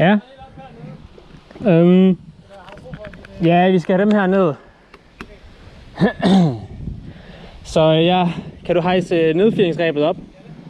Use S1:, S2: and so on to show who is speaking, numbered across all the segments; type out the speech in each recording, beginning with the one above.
S1: Ja. Ja, vi skal have dem her ned. Så ja, kan du hejse nedfyringsrebet op?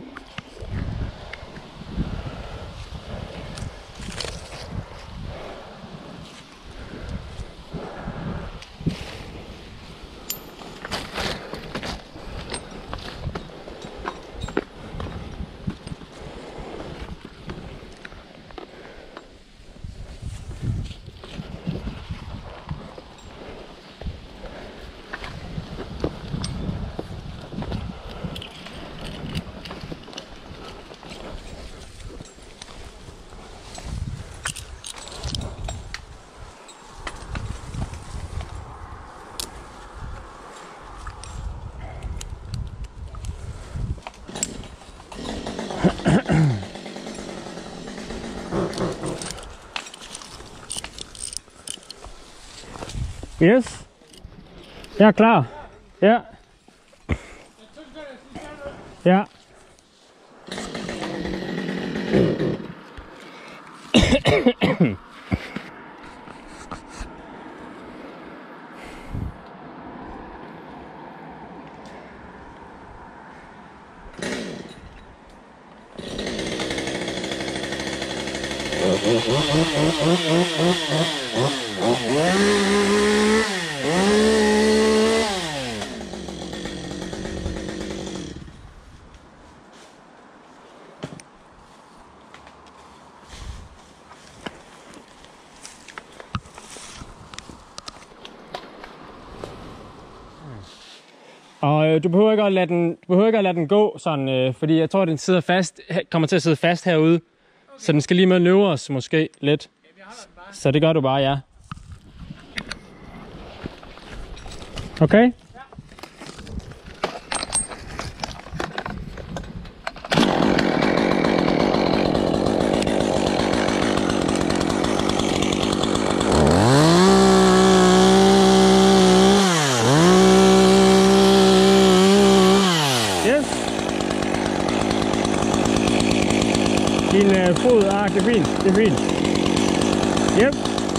S1: Yes. Jeg er klar. Ja. Ja. Og du behøver ikke at lade den gå sådan, fordi jeg tror, den sidder fast, kommer til at sidde fast herude. Okay. Så den skal lige manøvres måske lidt. Så det gør du bare, ja. Okay? Din fod, det er fint, det er fint. Yep.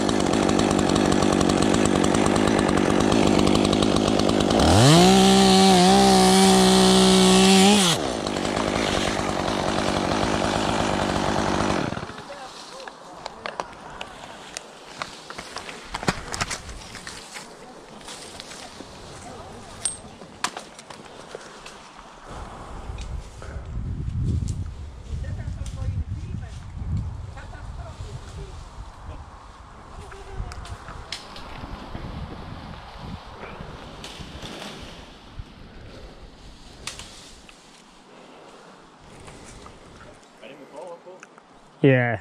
S1: Ja.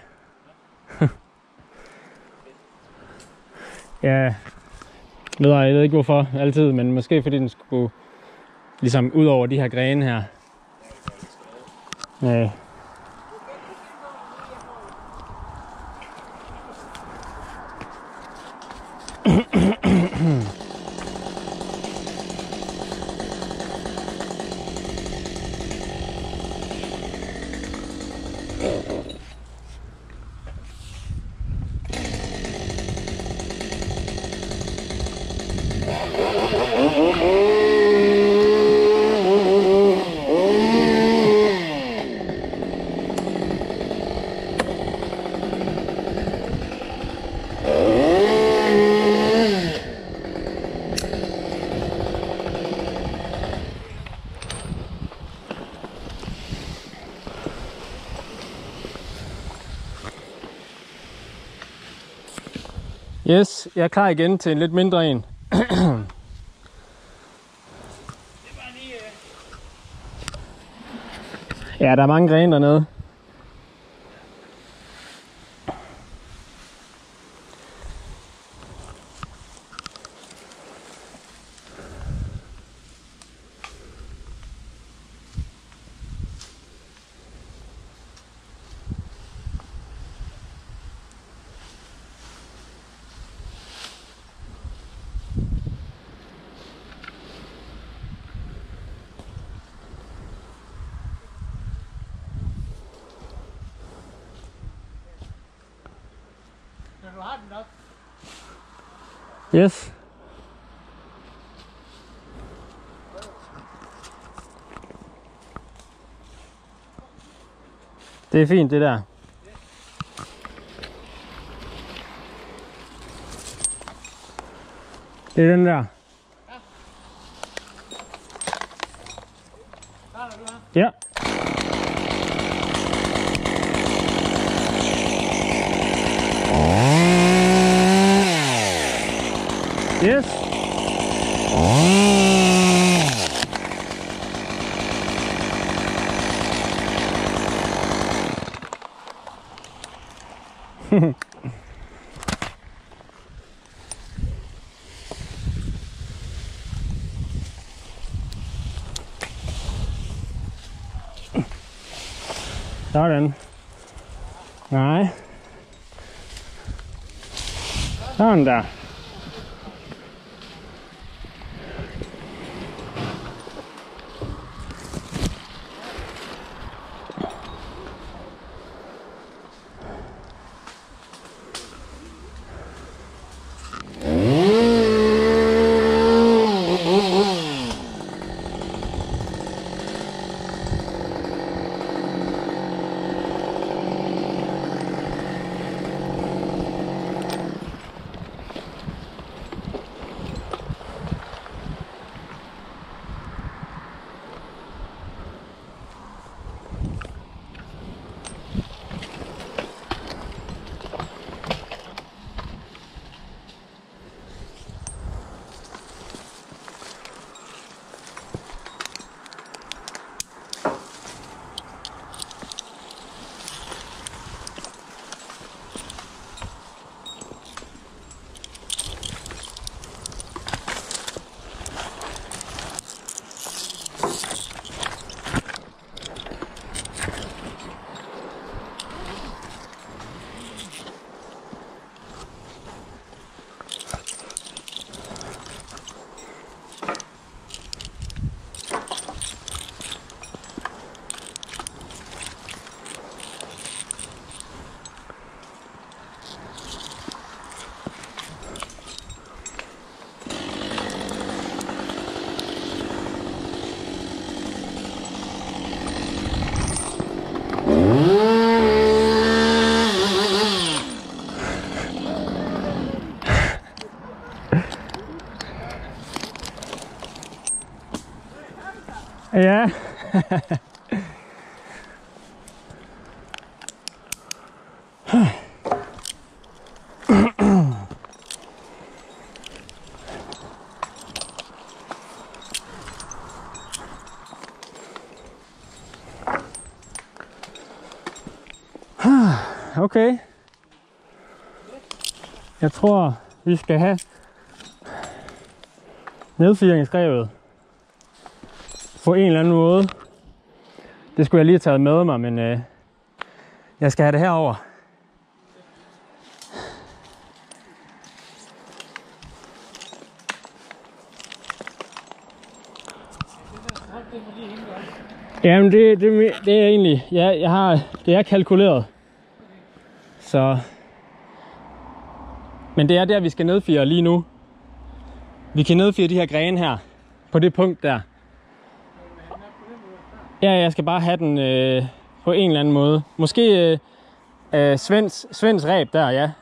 S1: Ja. Jeg ved ikke hvorfor altid, men måske fordi den skulle ligesom ud over de her grene her. Ja. Yes, jeg er klar igen til en lidt mindre en. Ja, der er mange grene dernede. Yes. Det er fint, det der. Det er den der. Ja. Yes. Sådan. Nej. Sådan der. Ja. Okay. Jeg tror, vi skal have nedfyringsgrevet på en eller anden måde. Det skulle jeg lige have taget med mig, men jeg skal have det herover. Jamen det er egentlig, ja, det er kalkuleret. Så, men det er der, vi skal nedfyre lige nu. Vi kan nedfyre de her grene her, på det punkt der. Ja, jeg skal bare have den på en eller anden måde. Måske Svends reb der, ja.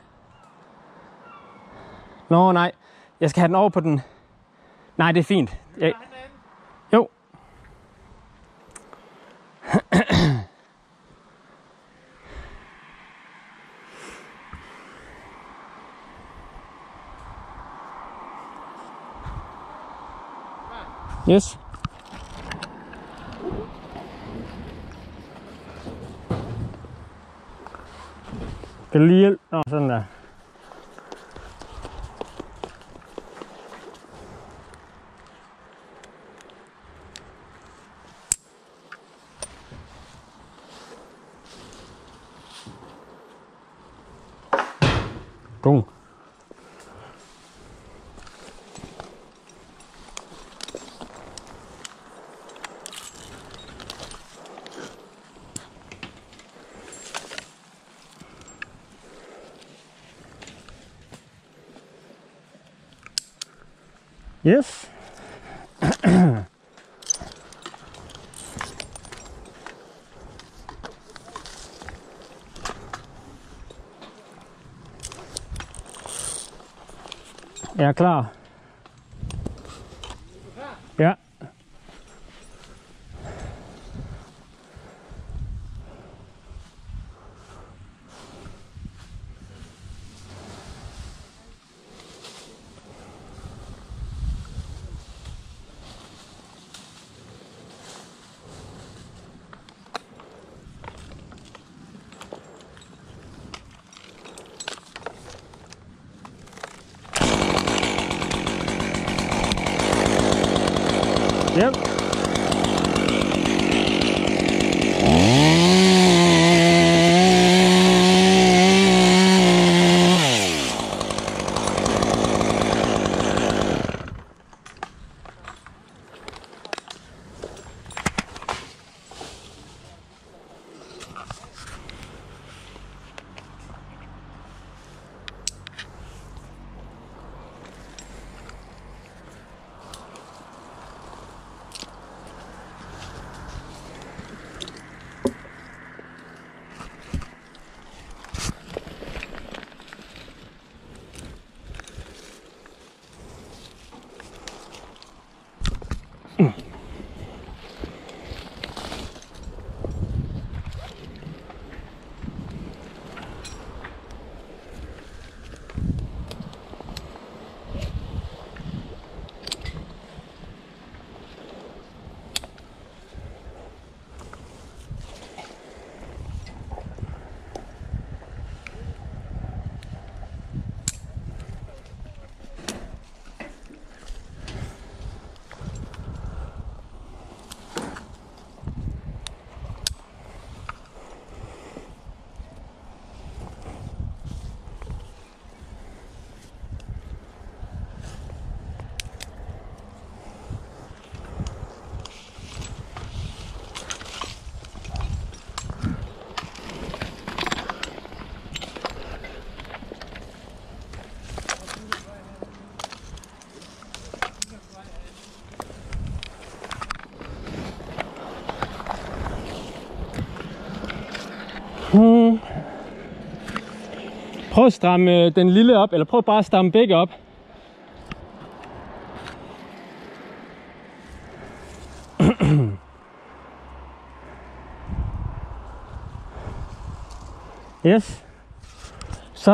S1: Nå, nej. Jeg skal have den over på den. Nej, det er fint. Jo. Yes. Skal du lige hjælpe? Nå, sådan der. Bum. Yes. Jeg er klar. Ja. Yep. Prøv at stramme den lille op, eller prøv bare at stramme begge op. Yes. Så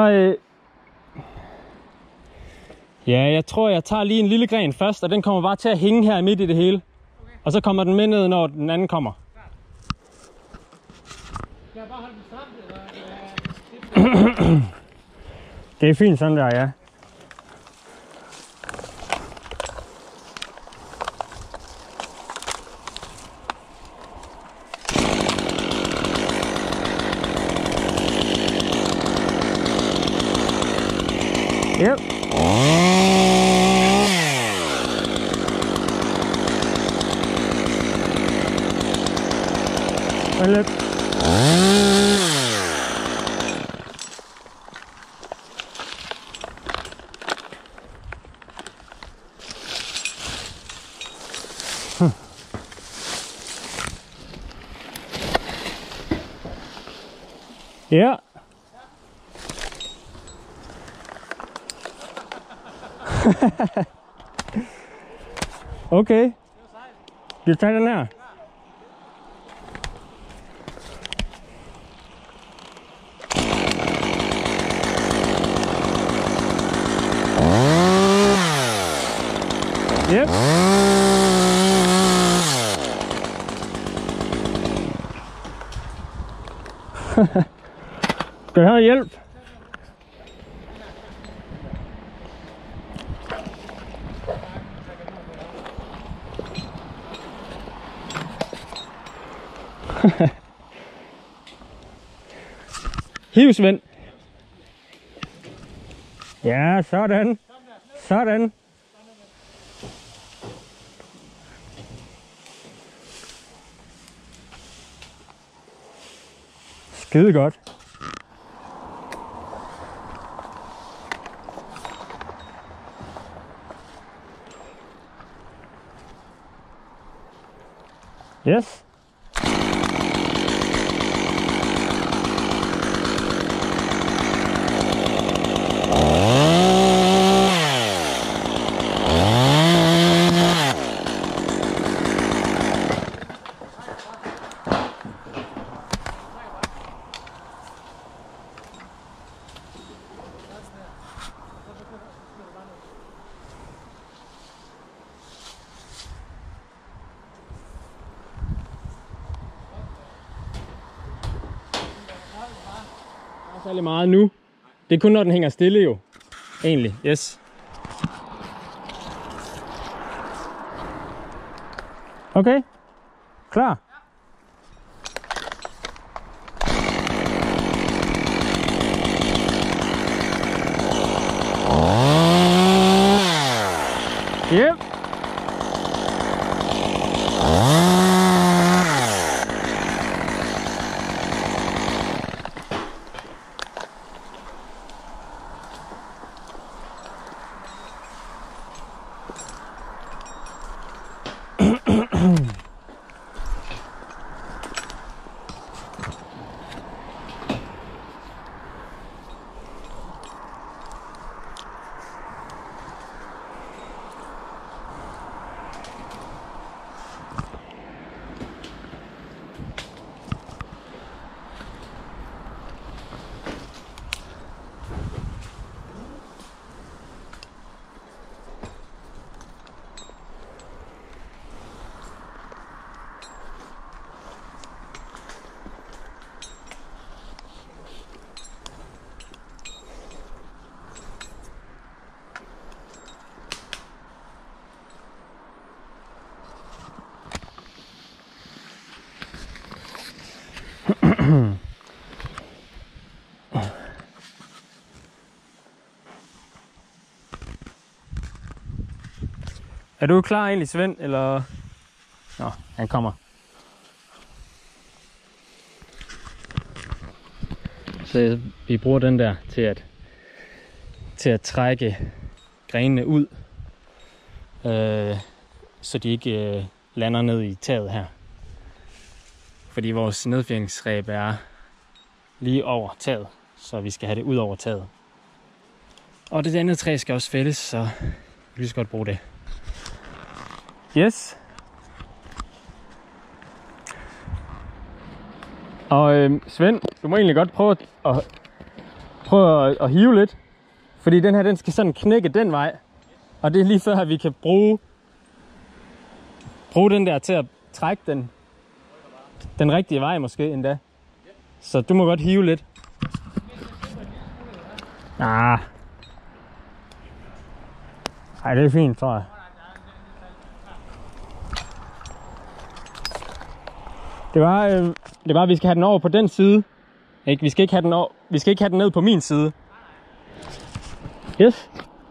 S1: ja, jeg tror jeg tager lige en lille gren først, og den kommer bare til at hænge her midt i det hele. Okay. Og så kommer den med ned, når den anden kommer. Skal jeg bare holde den stramt, eller? Det er fint sådan der, ja. Yep. Vent lidt. Ja. Okay. Vi tager den her. Yep. Skal jeg have hjælp? Hiv, Svend. Ja, sådan. Sådan. Skide godt. Yes. Særlig meget nu. Det er kun når den hænger stille jo. Egentlig, yes. Okay. Klar. Yep. Er du klar egentlig, Svend, eller? Nå, han kommer. Så vi bruger den der til at trække grenene ud, så de ikke lander ned i taget her. Fordi vores nedfjældingsreb er lige over taget, så vi skal have det ud over taget. Og det andet træ skal også fældes, så vi skal godt bruge det. Yes. Og Svend, du må egentlig godt prøve at hive lidt. Fordi den her, den skal sådan knække den vej. Og det er lige før, at vi kan bruge den der til at trække den rigtige vej måske endda. Så du må godt hive lidt. Ah. Ej, det er fint, tror jeg. Det var, at vi skal have den over på den side. Ikke? Vi skal ikke have den ned på min side. Yes.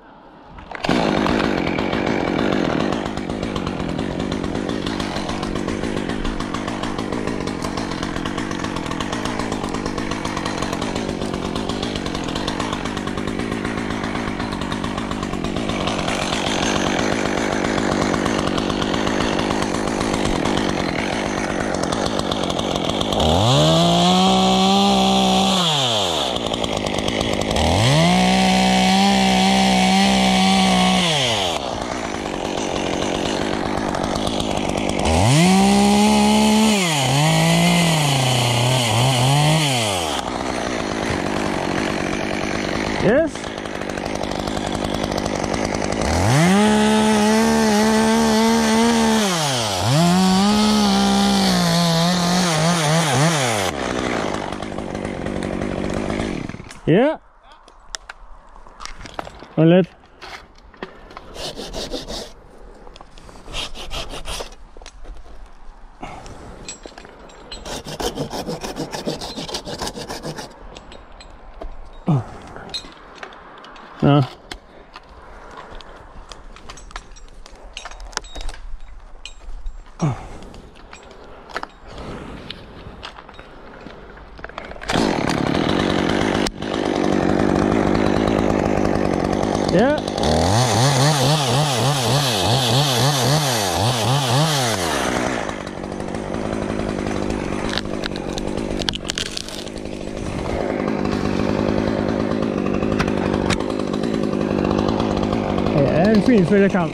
S1: Yes. Ja. Og lidt. Ja. Ja. fin følgekamp.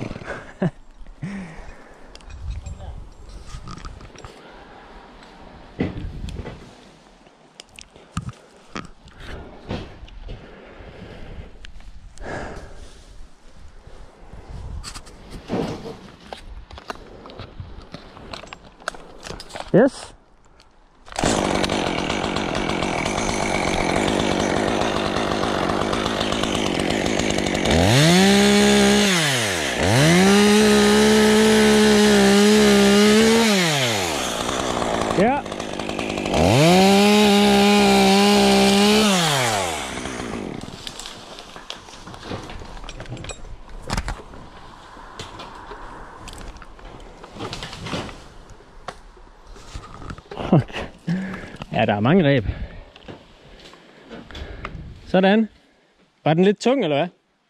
S1: Yes. Ja. Okay. Ja, der er mange reb. Sådan. Var den lidt tung, eller hvad?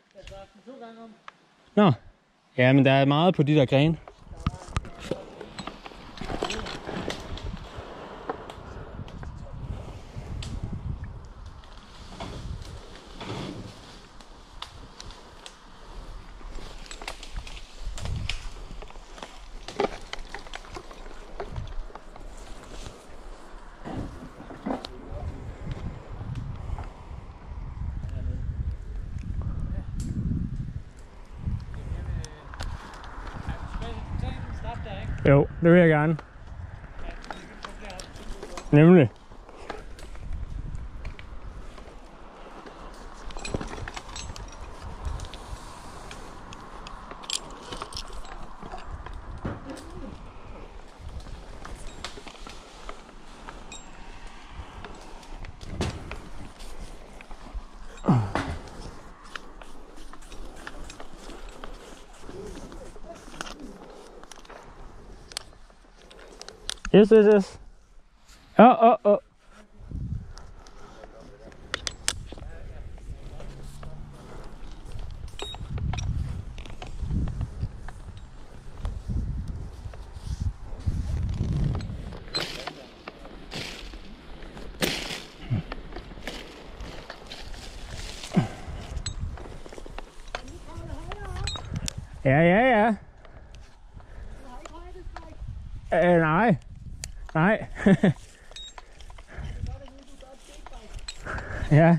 S1: Nå. Ja, men der er meget på de der grene. Jo, det vil jeg gerne. Nemlig. Yes, yes, yes. Oh. Ja. Nej. Nej. Ja.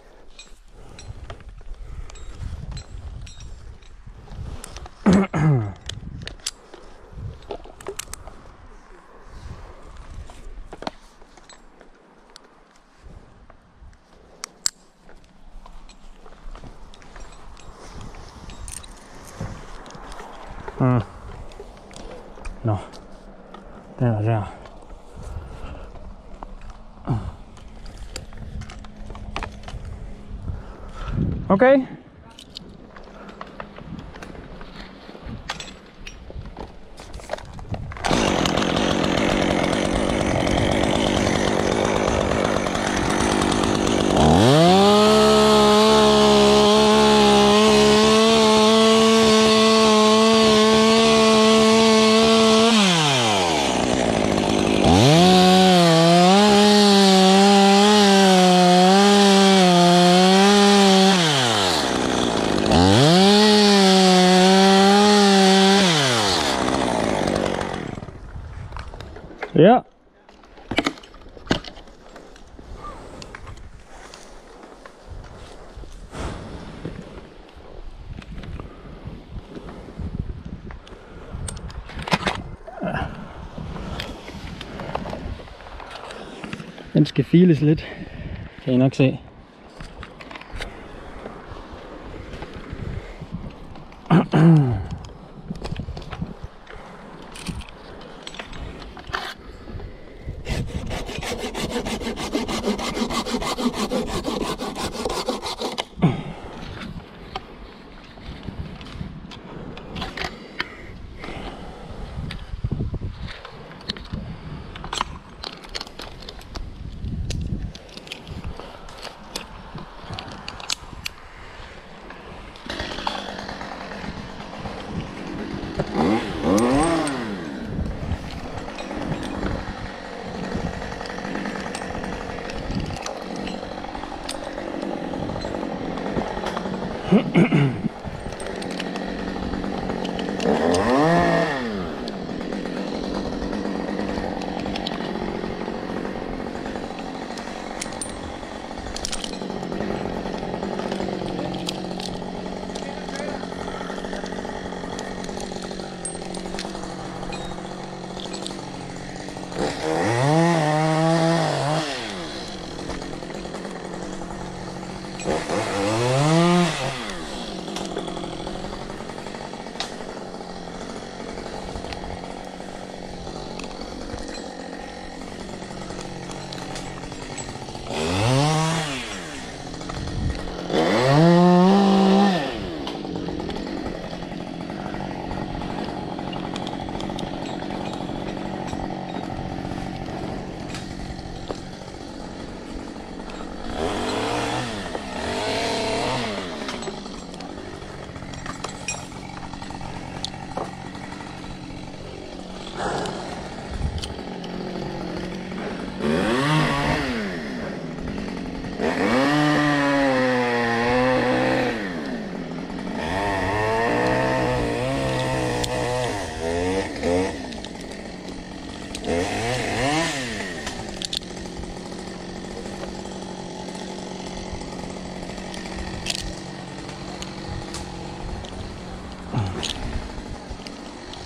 S1: Nå. Den er der. Okay. Ja. Den skal files lidt, kan I nok se.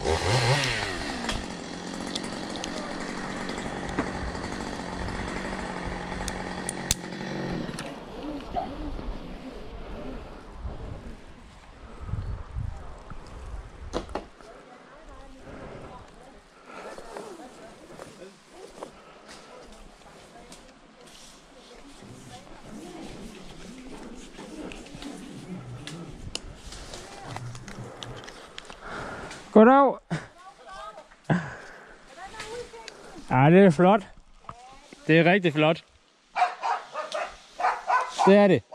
S1: Goddag. Ja, det er flot. Det er rigtig flot. Det er det.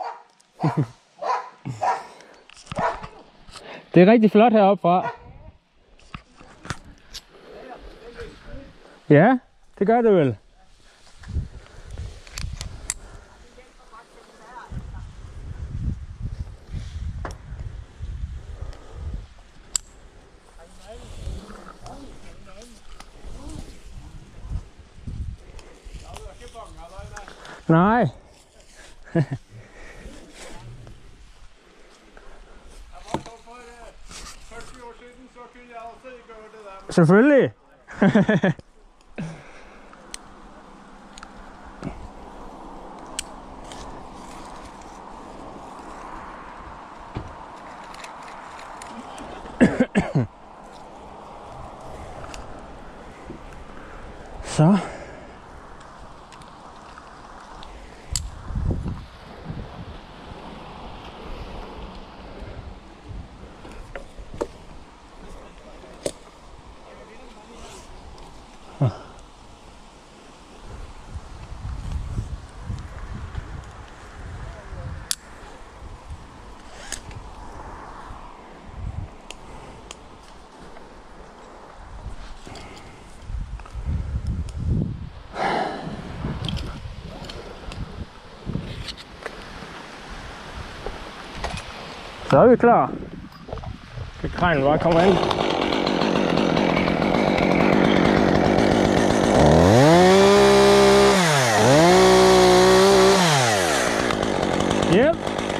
S1: Det er rigtig flot heroppe fra. Ja, det gør det vel. Nej. Selvfølgelig. Så. Så er vi klar. Kan krejlen bare komme ind. Yep.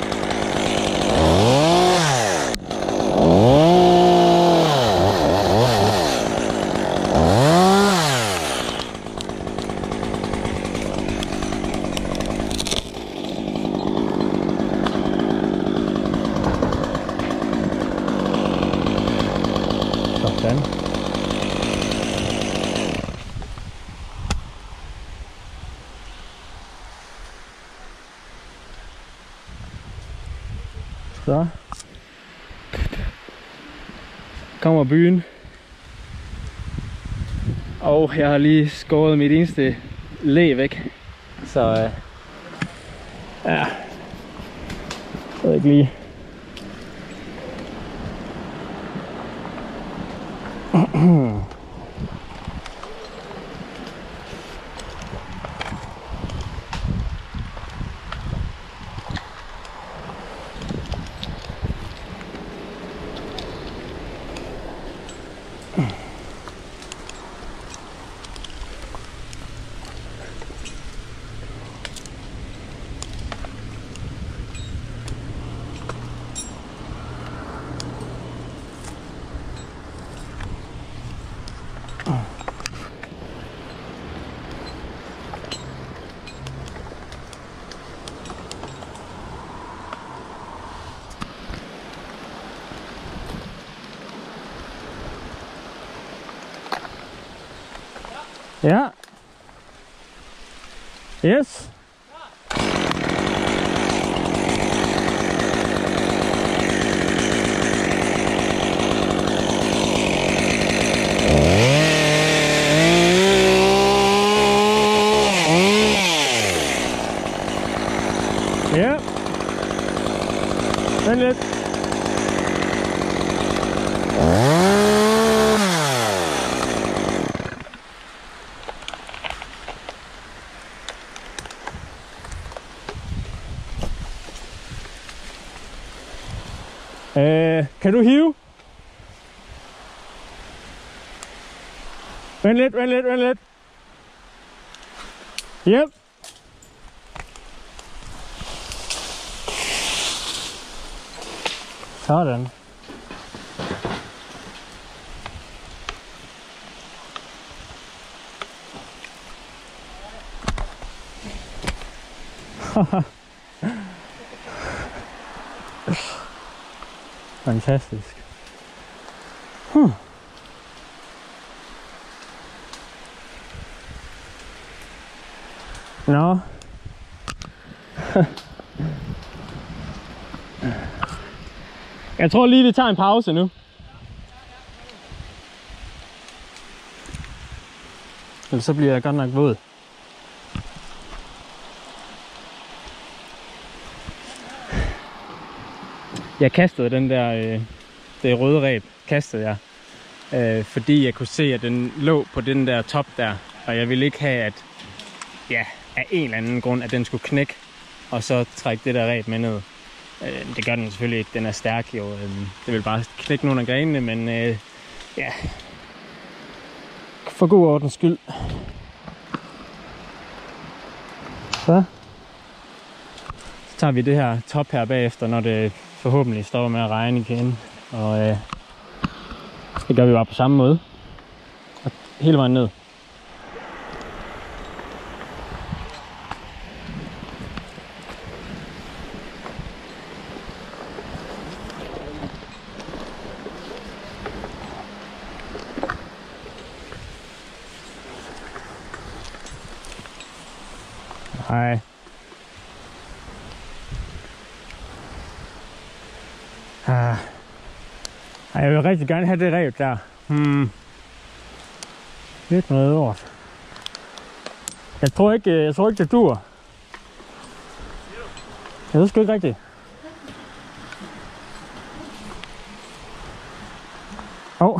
S1: Sådan. Så kommer byen, og jeg har lige skåret mit eneste læ væk, så ja, jeg ved ikke lige. Ja. Yes. Ja. Vent lidt. Kan du hive? Vent lidt, vent lidt, vent lidt. Yep. Sådan. Fantastisk. Nå. Jeg tror lige, vi tager en pause nu. Ellers så bliver jeg godt nok våd. Jeg kastede den der, det røde reb, kastede jeg. Fordi jeg kunne se, at den lå på den der top der. Og jeg ville ikke have, at ja, af en eller anden grund, at den skulle knække. Og så trække det der reb med ned. Det gør den selvfølgelig ikke, den er stærk jo. Det vil bare knække nogle af grenene, men ja. For god ordens skyld. Så tager vi det her top her bagefter, når det forhåbentlig stopper med at regne igen. Og det gør vi bare på samme måde. Og hele vejen ned. Hej. Jeg vil rigtig gerne have det rev der. Lidt noget over. Jeg tror ikke det dur. Jeg ved sgu ikke rigtigt. Åh.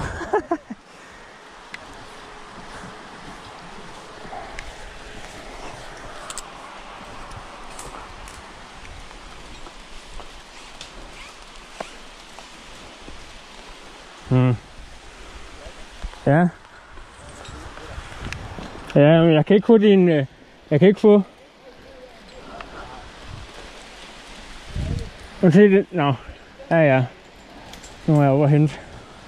S1: Ja. Ja, men jeg kan ikke få din... Jeg kan ikke få... Nu se det... Nå. Ja. Nu er jeg over at hente.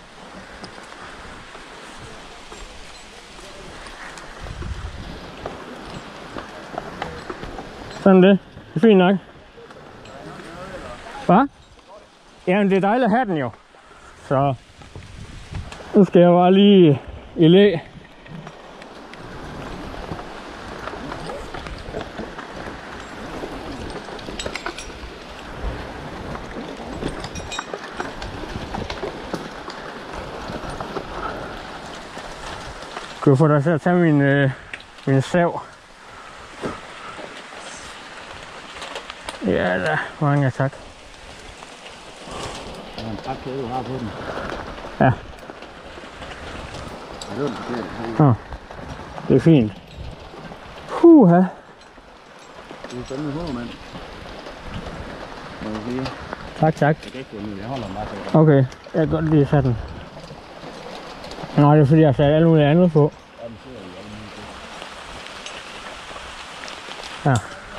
S1: Sådan det. Det er fint nok. Hvad? Jamen det er dejligt at have den jo. Så... Nu skal jeg bare lige i læ. Kunne jeg få dig til at tage min sav? Ja da, mange tak.
S2: Der er en trækæde, du har på den.
S1: Ja. Det er fint. Huha.
S2: Det er spændende hoved, mand. Må jeg sige.
S1: Tak.
S2: Jeg kan ikke gå ned, jeg holder den bare til.
S1: Okay, jeg kan godt lige sætte den. Nå, det er fordi jeg har sat alt muligt andet på.
S2: Ja, den sidder i alle mulige ting.
S1: Ja.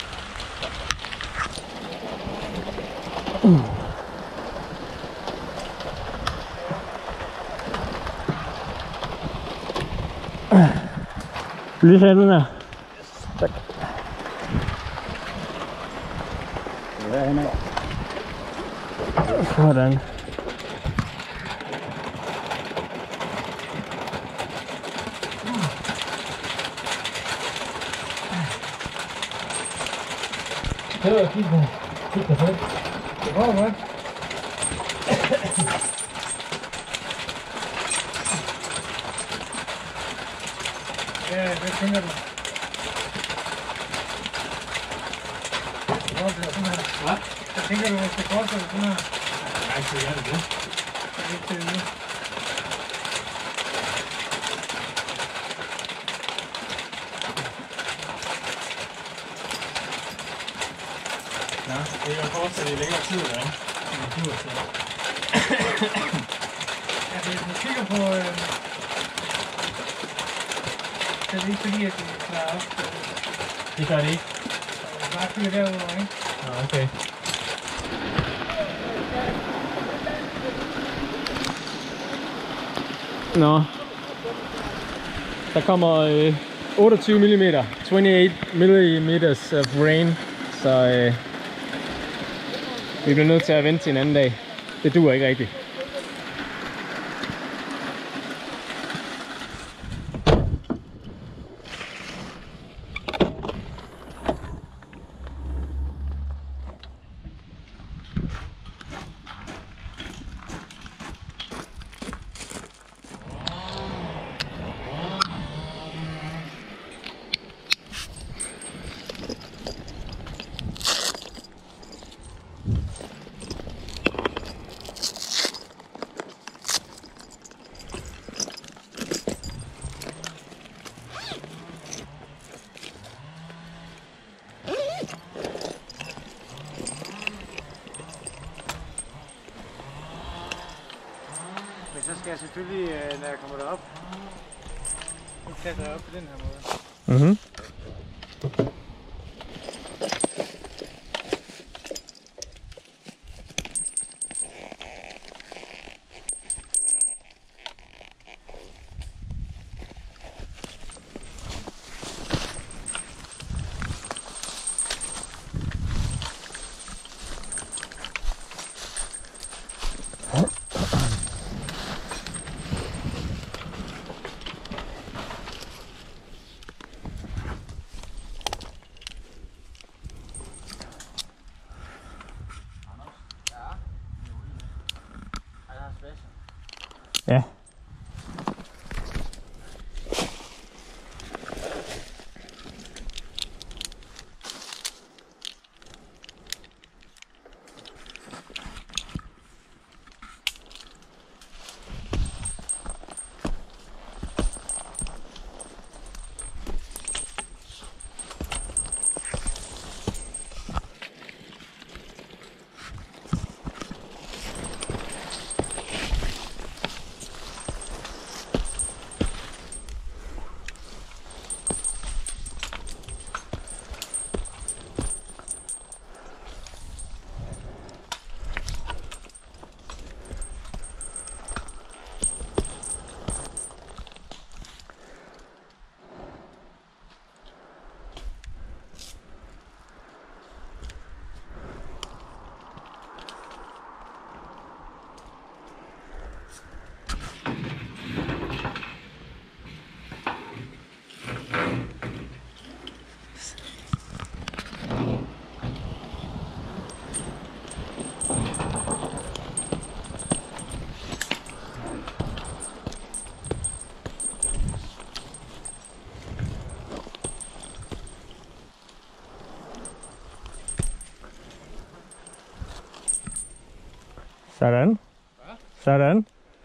S1: Lige sætte den her. Tak.
S2: Det er henne af.
S1: Sådan. Kig på det. Det går godt. Ja, hvad tænker du? Hvad? Hvad tænker du, hvis det koster sådan her? Nej, så er det det. Det er ikke til det. Ja, det kan fortsætte i længere tid, ja. Altså, hvis man kigger på... Så er det ikke fordi, at det klarer op. Det gør det ikke. Så bare kigger derover, ikke? Ja, okay. Nå. Der kommer 28 mm, 28 millimeters of rain. så vi bliver nødt til at vente til en anden dag. Det duer ikke rigtigt.
S3: Men så skal jeg selvfølgelig, når jeg kommer derop, klatre op på den her måde.
S1: Mhm. Ja. Sådan. Sådan.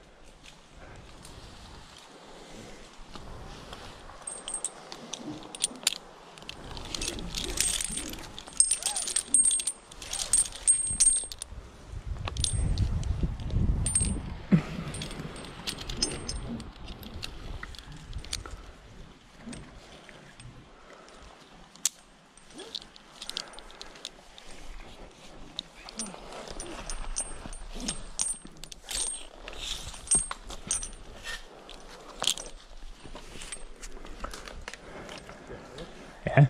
S1: Ja.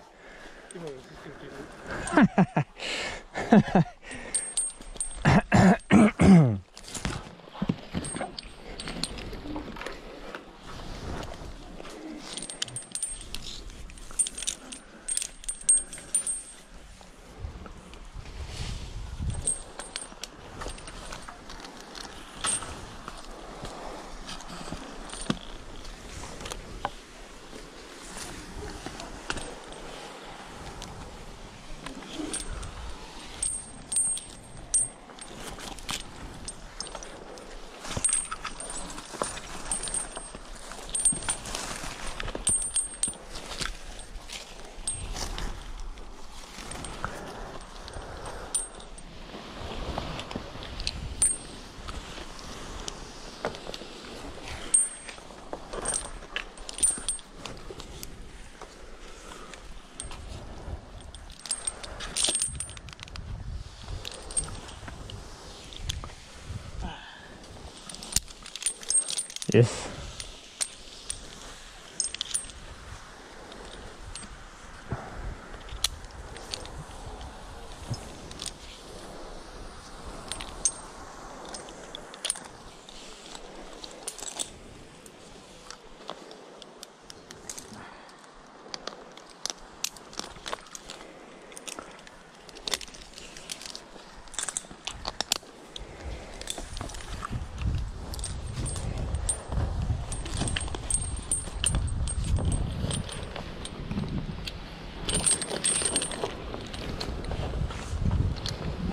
S1: Yes.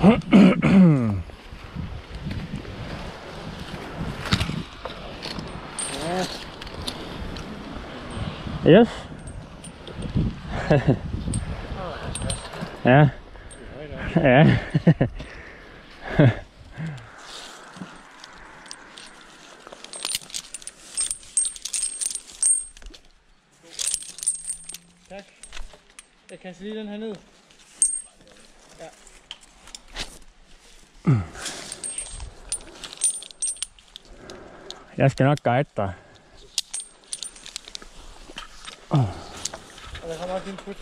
S1: Yes. Ja. Ja.
S3: Tak. Jeg kaster lige den her ned. Ja.
S1: Jeg skal nok guide dig.
S3: Og der kommer også en put.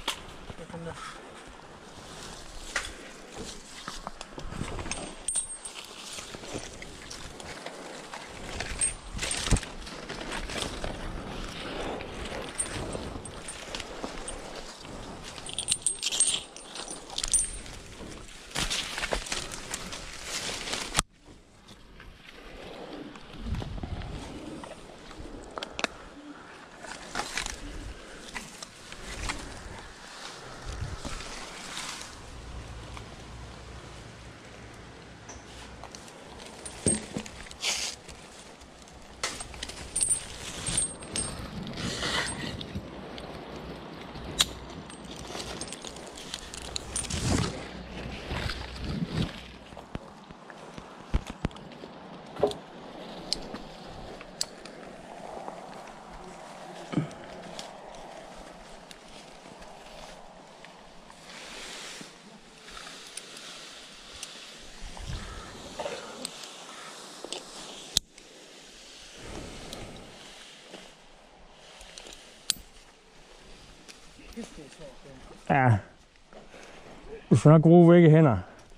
S1: Ja. Du skal nok bruge begge hænder.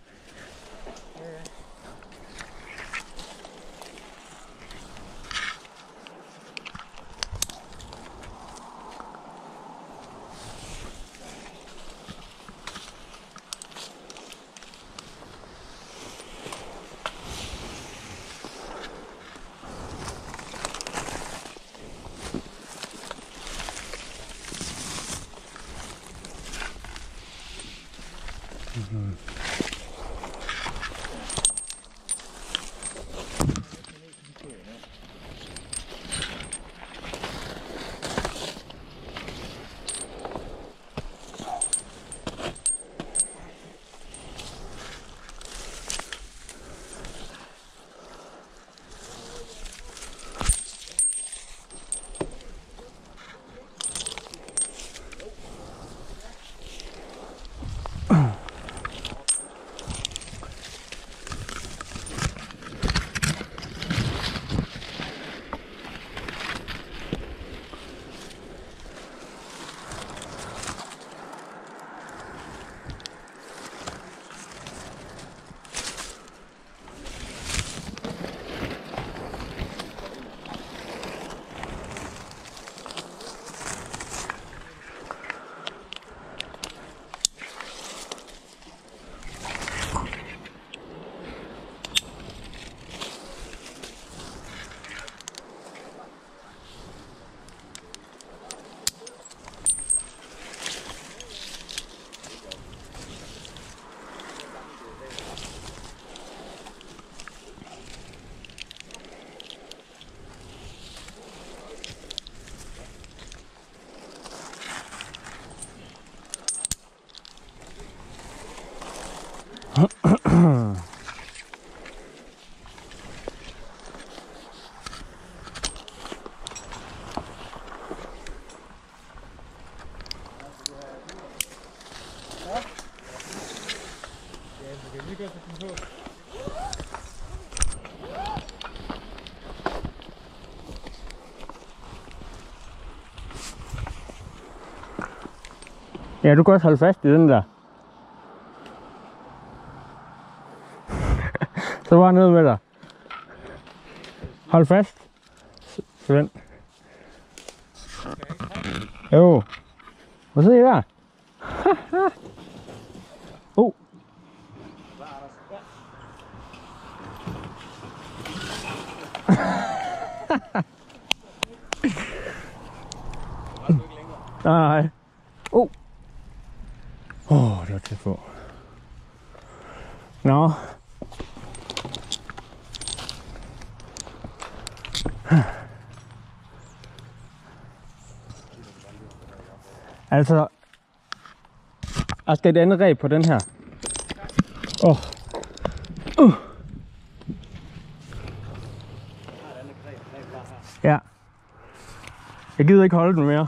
S1: Ja, du kan også holde fast i den der. Så var ned med dig. Hold fast. Svend. Jo. Hvad sidder I der? Nej. Det var tæt på. Nå. Altså, jeg skal et andet reb på den her. Ja. Jeg gider ikke holde den mere.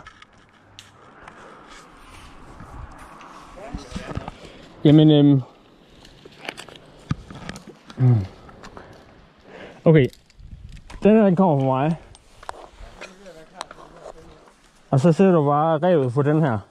S1: Jamen, okay. Den her, den kommer på mig. Og så sætter du bare revet på den her.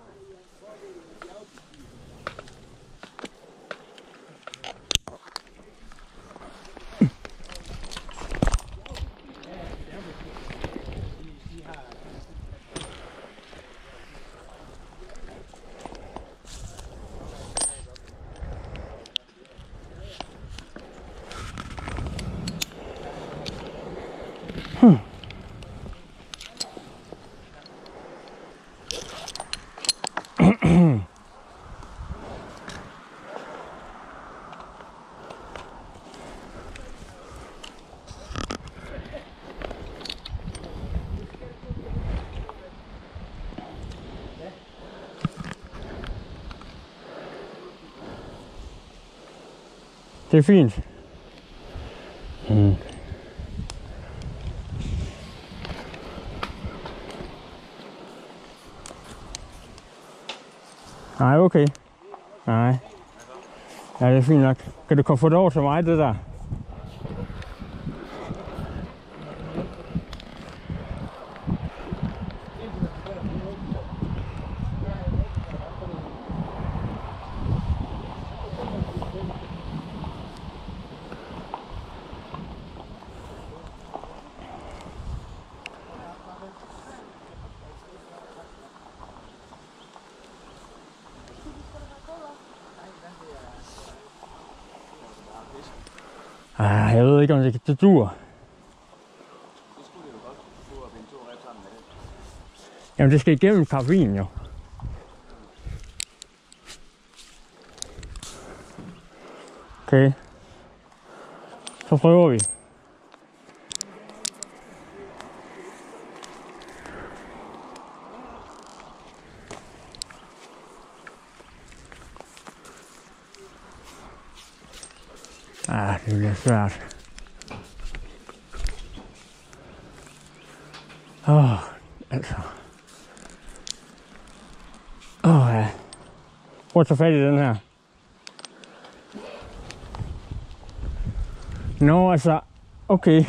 S1: Det er fint. Nej, okay. Nej. Ja, det er fint nok. Kan du komme få det over til mig, det der? Jeg ved ikke, om det duer. Jamen, det skal igennem karabinen jo. Okay. Så prøver vi. Det bliver svært. Altså. Ja. Prøv at tage fat i den her. Nå, altså. Okay.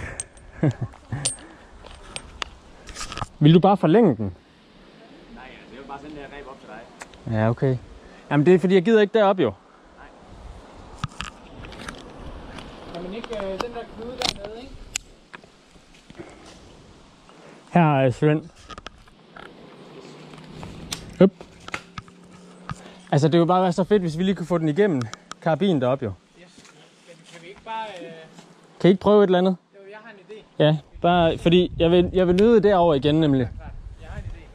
S1: Vil du bare forlænge den?
S2: Nej, det er jo bare sådan der reb op til dig.
S1: Ja, okay. Jamen det er fordi, jeg gider ikke derop jo.
S3: Kan man ikke den der knude dernede, ikke?
S1: Her er Svend. Høp. Altså det ville bare være så fedt, hvis vi lige kunne få den igennem karabinen deroppe jo.
S3: Yes. Kan vi ikke bare...
S1: Kan I ikke prøve et eller andet?
S3: Jo, jeg har en idé.
S1: Ja, bare fordi jeg vil nyde derover igen nemlig.
S3: Jeg har en idé.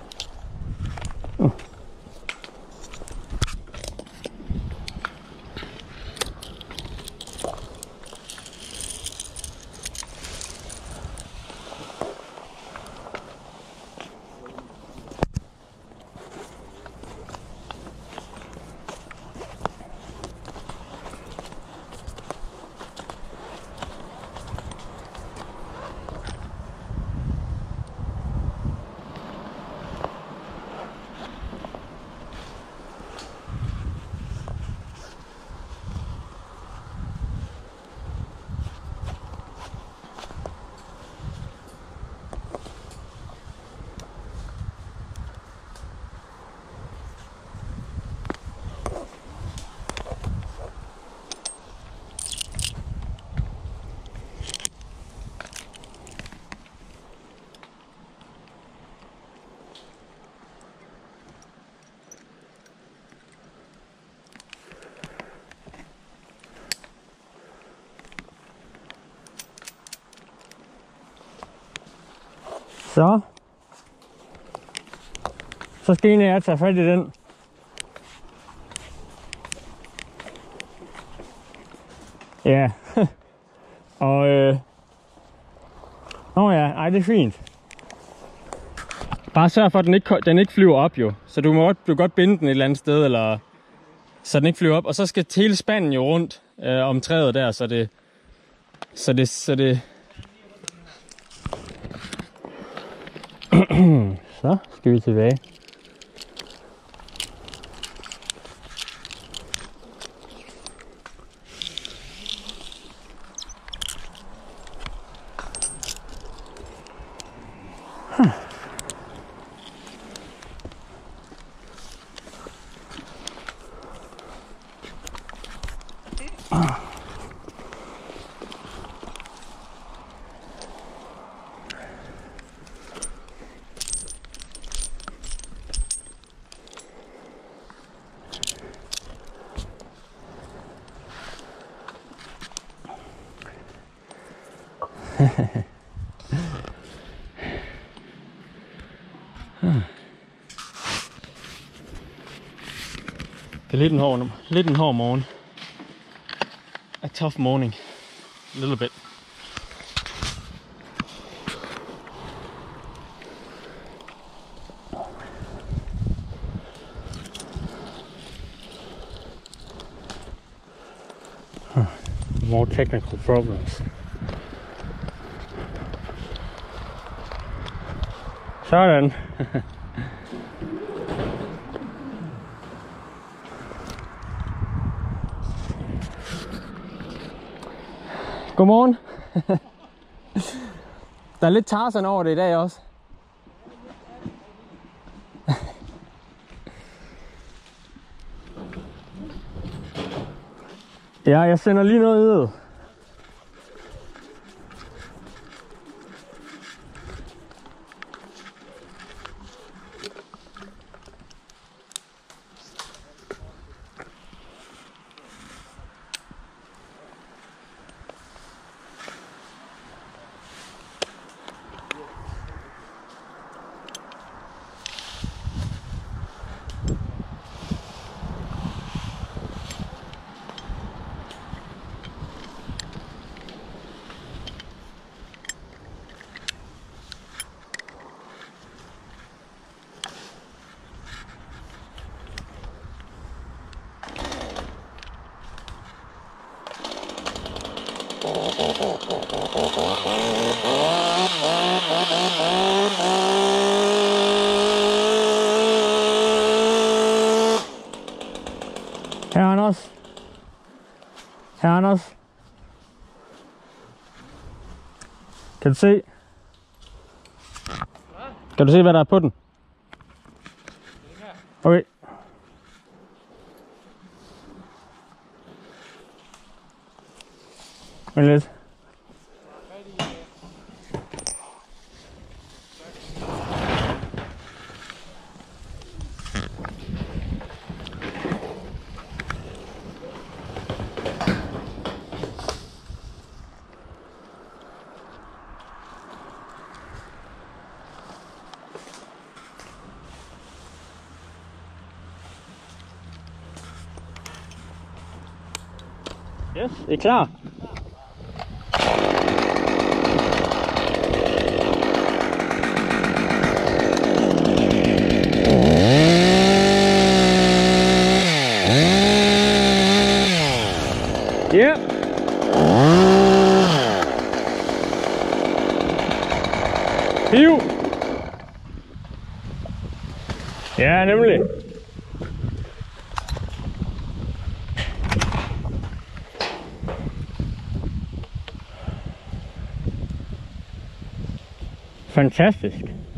S1: Så skal en af jer tage fat i den. Ja. Og ja, det er fint. Bare sørg for, at den ikke flyver op jo. Så du må godt binde den et eller andet sted, eller så den ikke flyver op. Og så skal hele spanden jo rundt om træet der, så det så skal vi tilbage. Det er lidt en hård morgen. A tough morning. A little bit. More technical problems. Sådan. Godmorgen. Der er lidt Tarzan over det i dag også. Ja, jeg sender lige noget ned. Her Anders. Kan du se? Kan du se, hvad der er på den? Okay. Vent lidt. Yes, I er klar? Ja. Hiv. Ja, nemlig. Fantastisk.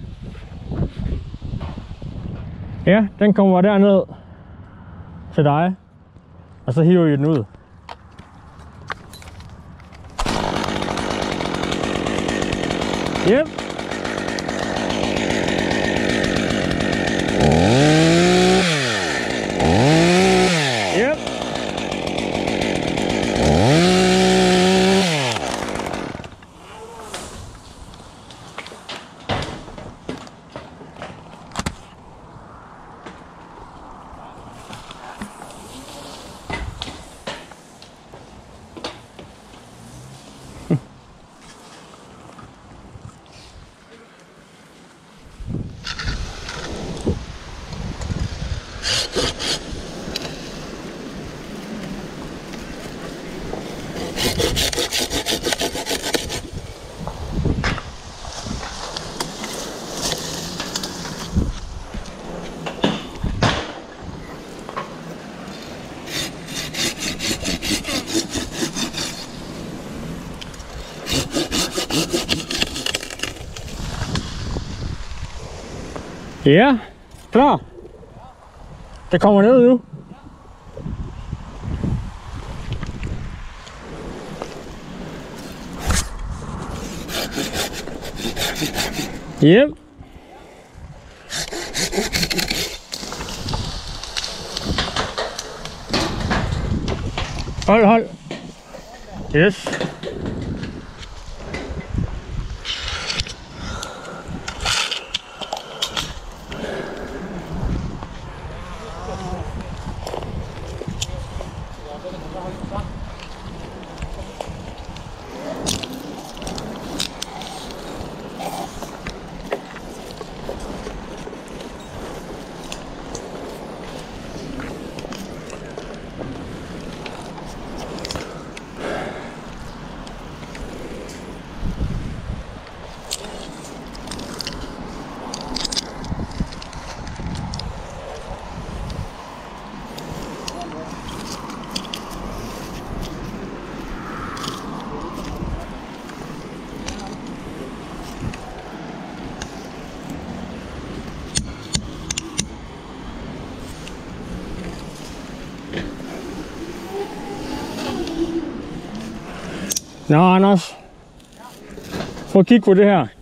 S1: Ja, den kommer derned til dig, og så hiver I den ud. Yep. Yep. Ja, klar. Det kommer ned nu. Yep. Hold. Yes. Nå, Anders. Prøv at kigge på det her.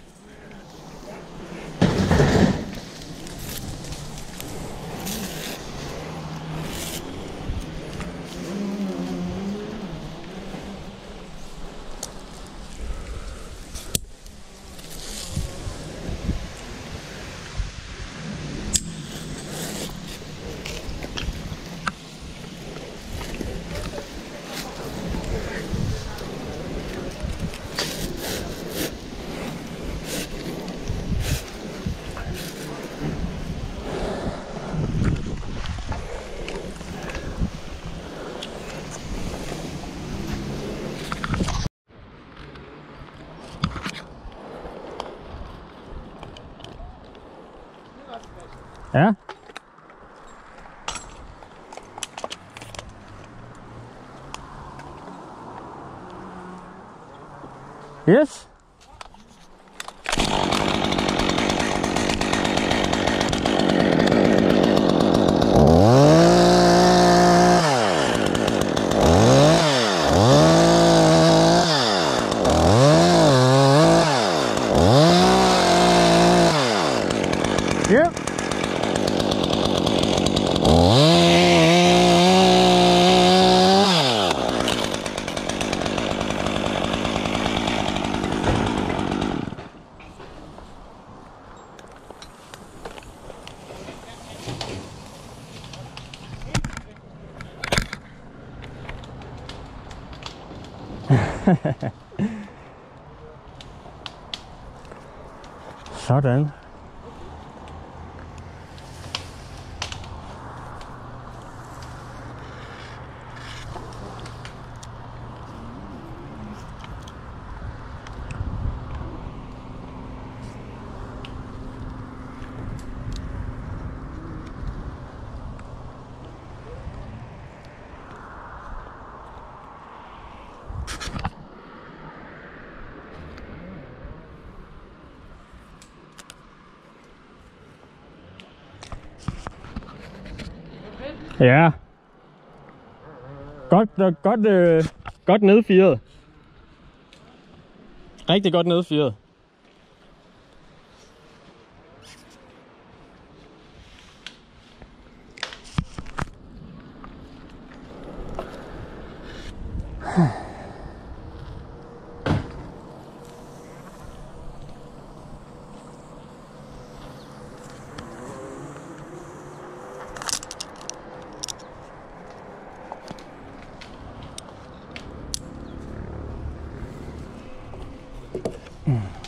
S1: Ja. Yes. Yep. Sådan. Ja. Godt nedfiret. Rigtig godt nedfiret. Mm.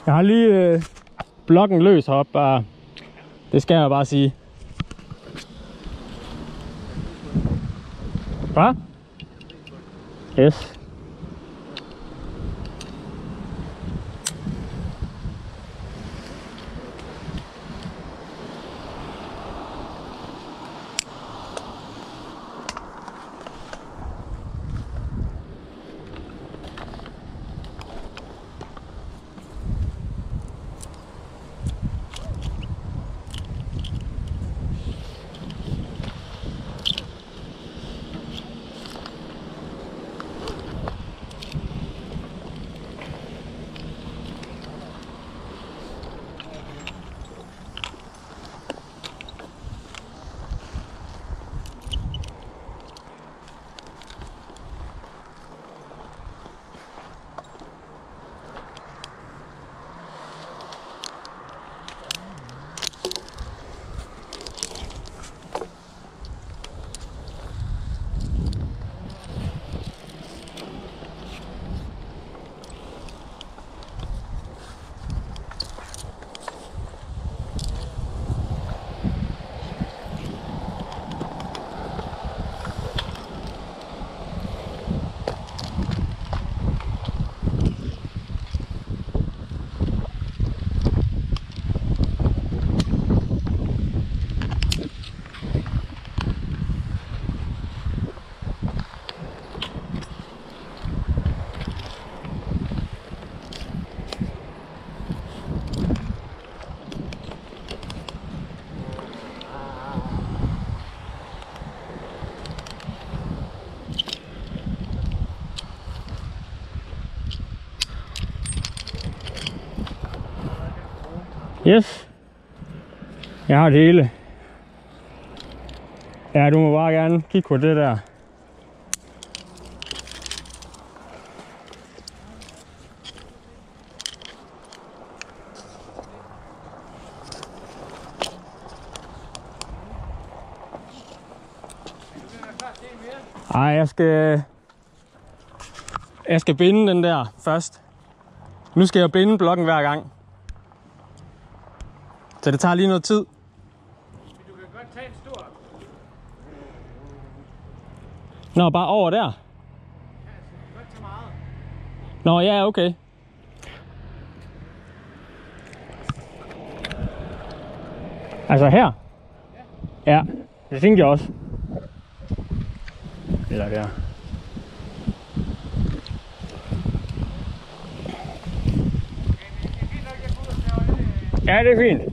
S1: Jeg har lige blokken løs heroppe, bare. Det skal jeg bare sige. Hvad? Yes. Yes. Jeg har det hele. Ja, du må bare gerne kigge på det der. Ej, jeg skal binde den der først. Nu skal jeg binde blokken hver gang. Så det tager lige noget tid.
S3: Du kan godt tage en stor.
S1: Nå, bare over der.
S3: Ja, altså, du kan godt tage meget.
S1: Nå, ja, okay. Altså her? Ja, det tænkte jeg også. Eller der. Ja, det er fint.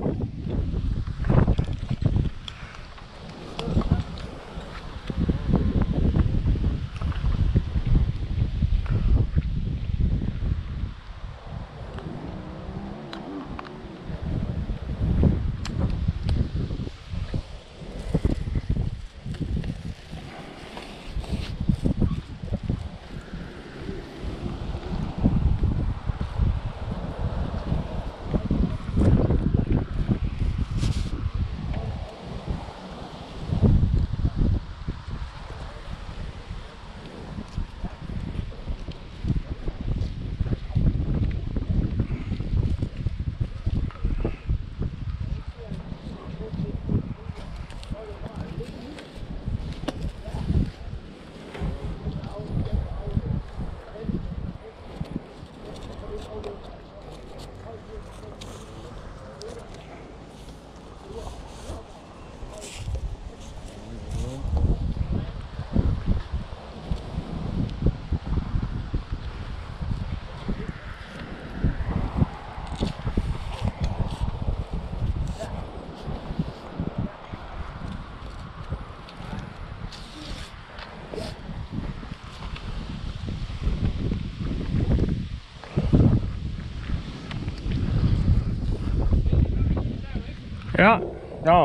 S1: Ja, ja.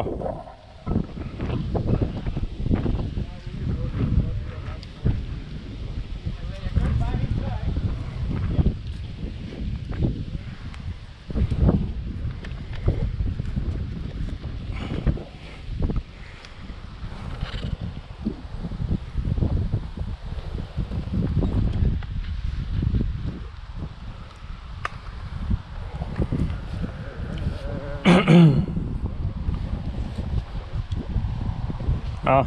S1: Ja.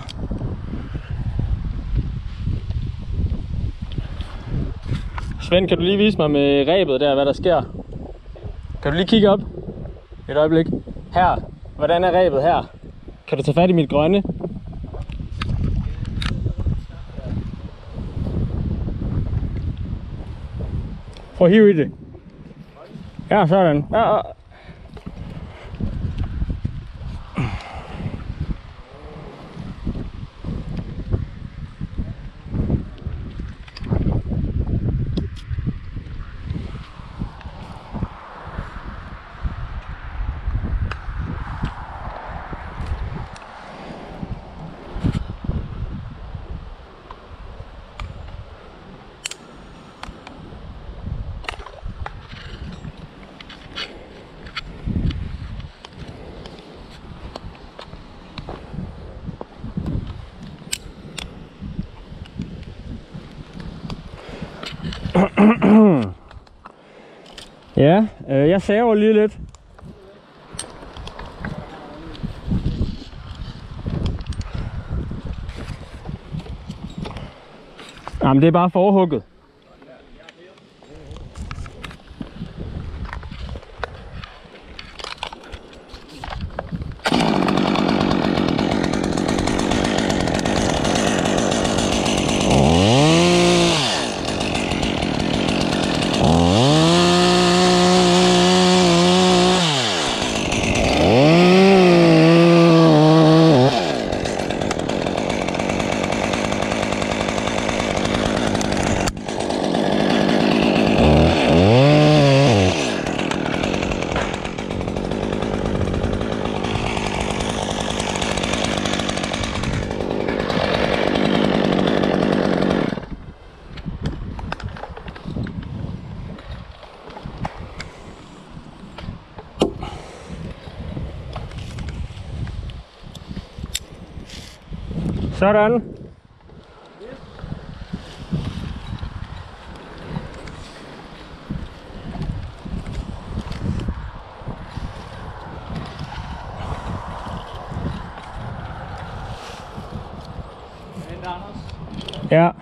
S1: Svend, kan du lige vise mig med rebet der, hvad der sker? Kan du lige kigge op? Et øjeblik. Her. Hvordan er rebet her? Kan du tage fat i mit grønne? Prøv at hive i det. Ja, sådan. Ja. Ja, jeg saver lige lidt. Jamen, det er bare forhugget. Sådan. Ja.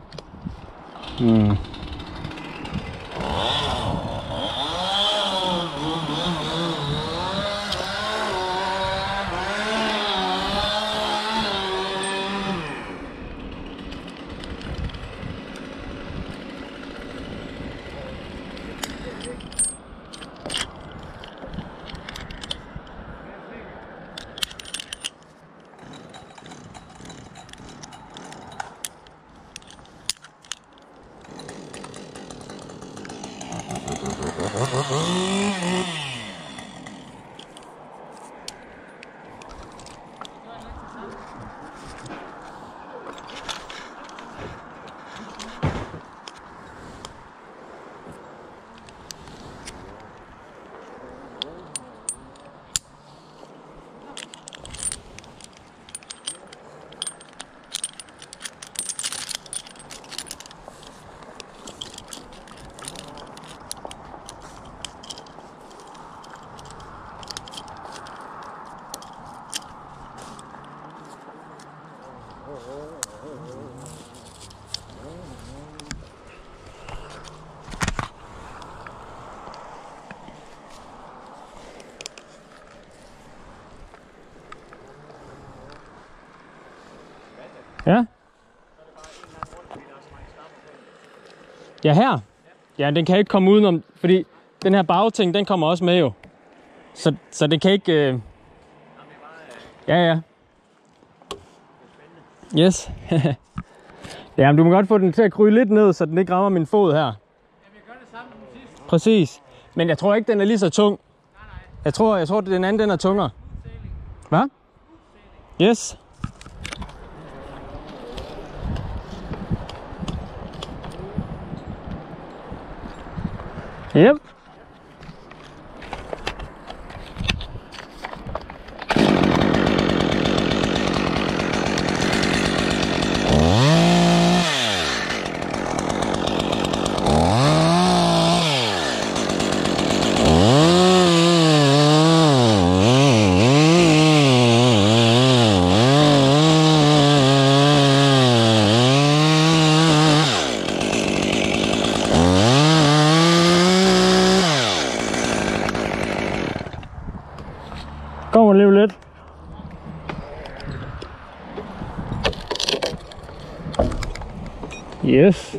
S1: Ja. Ja, her. Ja, den kan ikke komme udenom, fordi den her bagting, den kommer også med jo. Så det kan ikke... Ja. Yes. Jamen, du må godt få den til at krybe lidt ned, så den ikke rammer min fod her.
S3: Jamen, jeg gør det samme som sidst.
S1: Præcis. Men jeg tror ikke, den er lige så tung.
S3: Nej.
S1: Jeg tror den anden, den er tungere. Hvad? Yes. Yep. kommer alligevel lidt. Yes.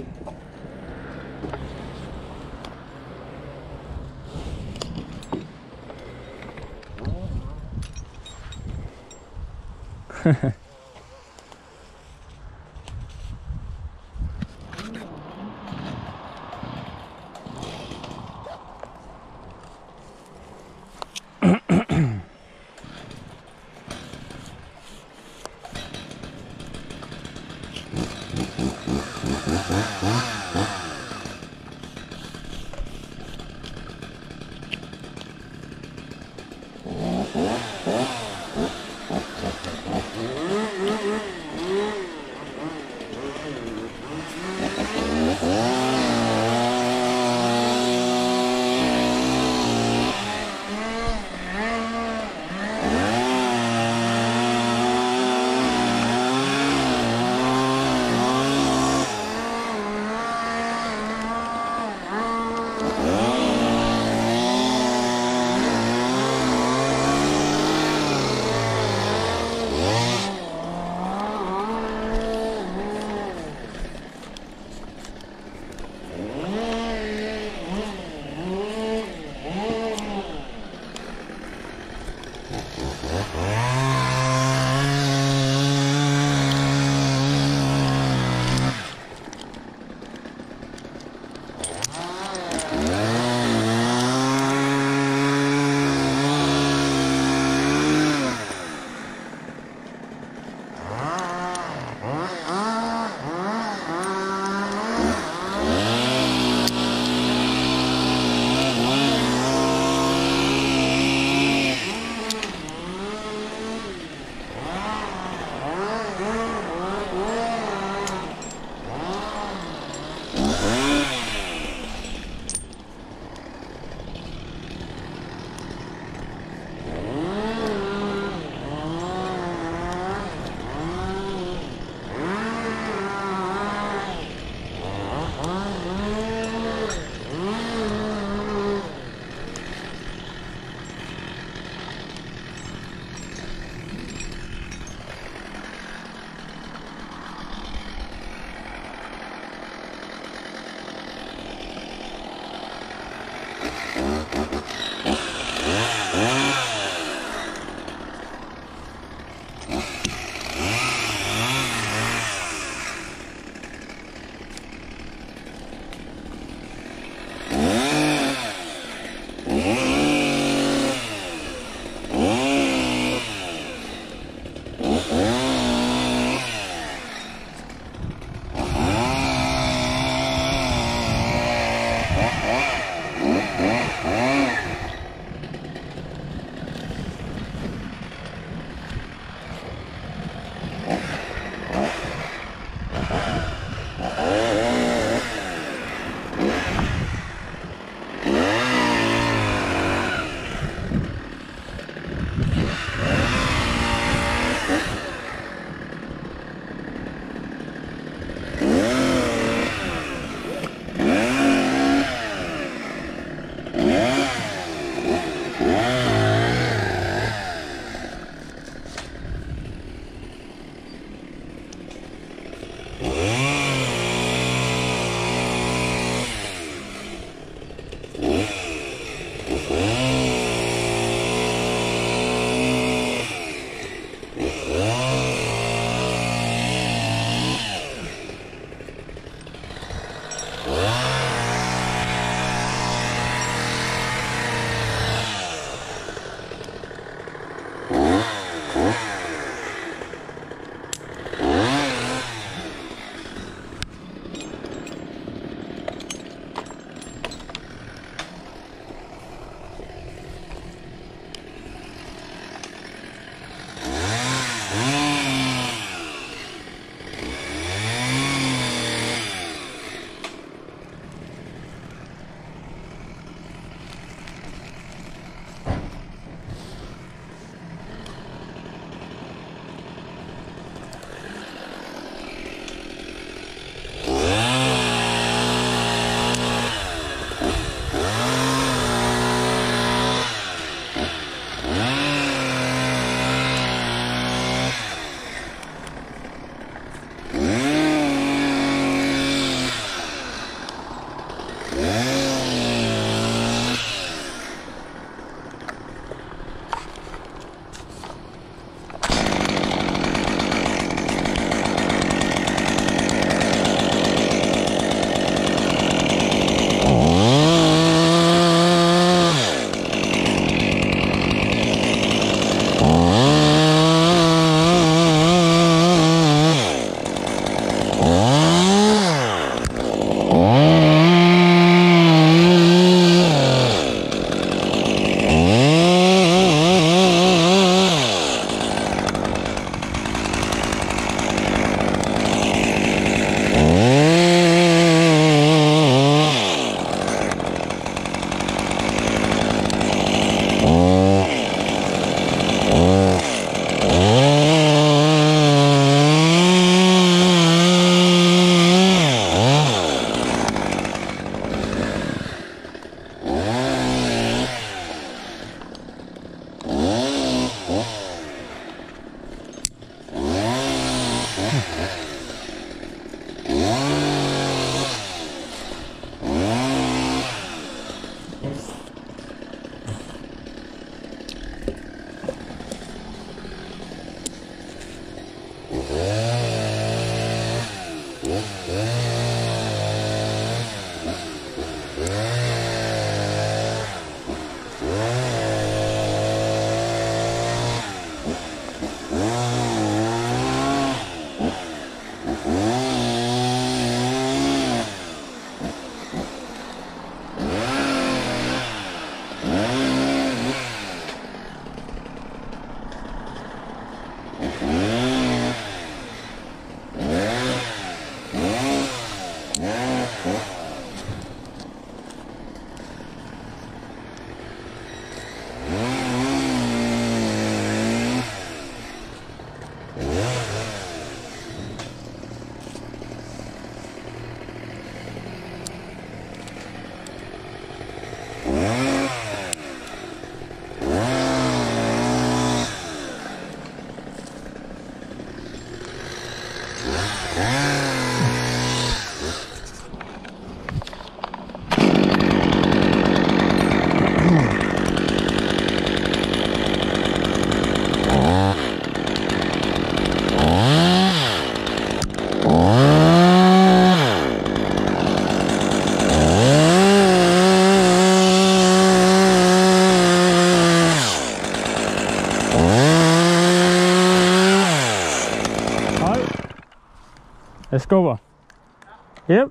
S1: Jeg skubber. Yep.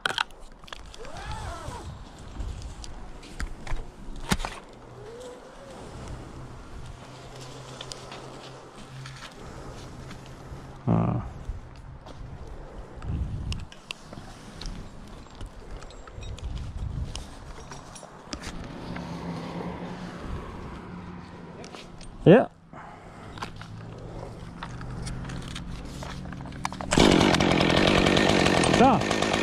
S1: Ja. Så.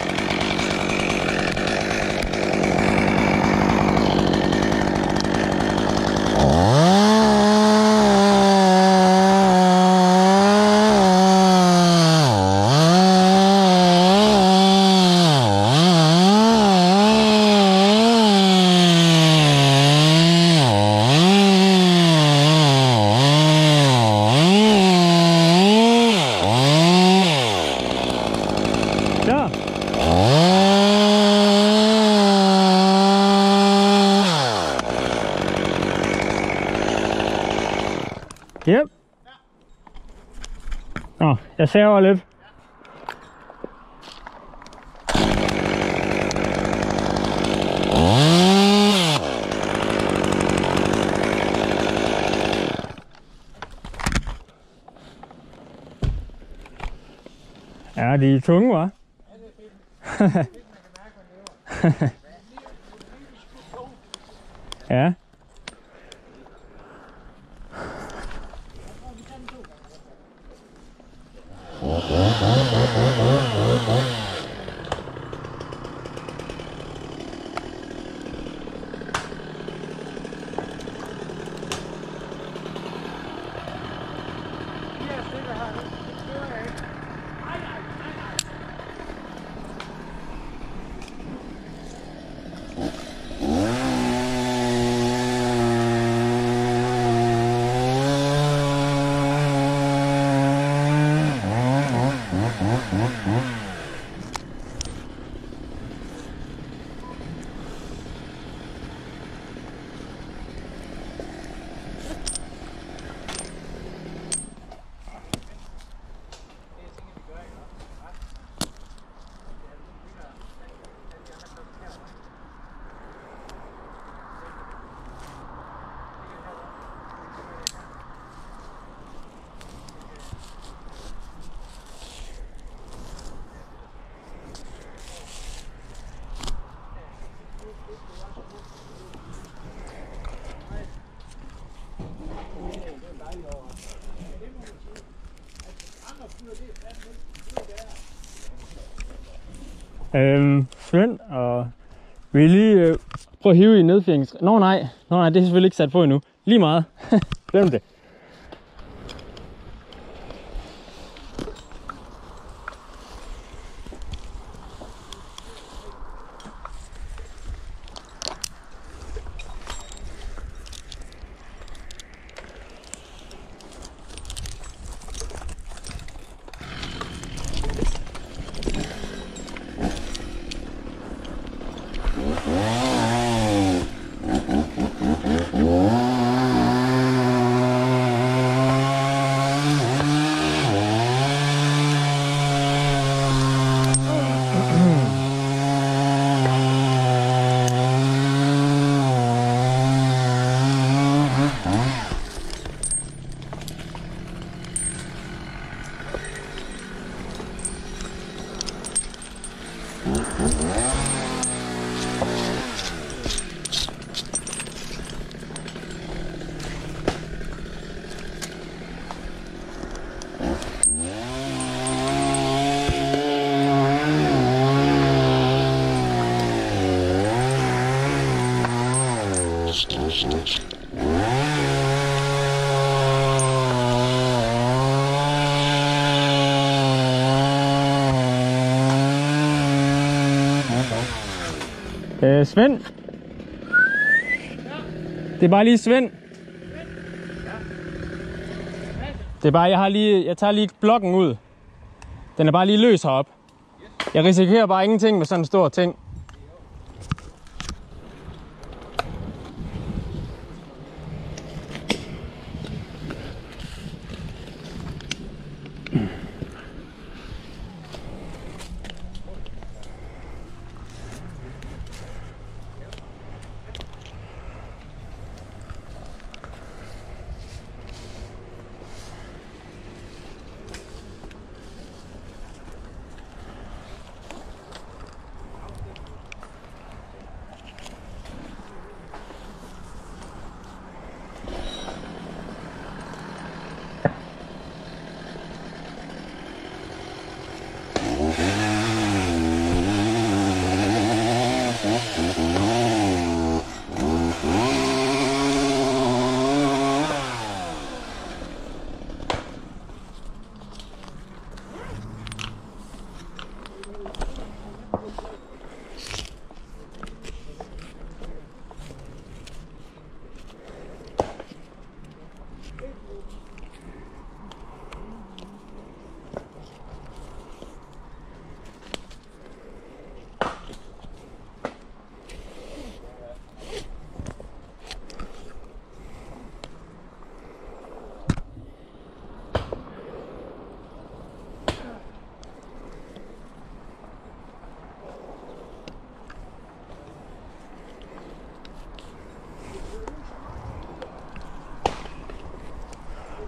S1: Yep. Nå, jeg saver lidt. Ja, de er tunge, hva'? Ja. Svend, og vi vil lige prøve at hive i nedfjernings... Nå nej, det er selvfølgelig ikke sat på endnu. Lige meget. Glem det. Svend? Det er bare lige Svend. Det er bare, jeg tager lige blokken ud. Den er bare lige løs heroppe. Jeg risikerer bare ingenting med sådan en stor ting.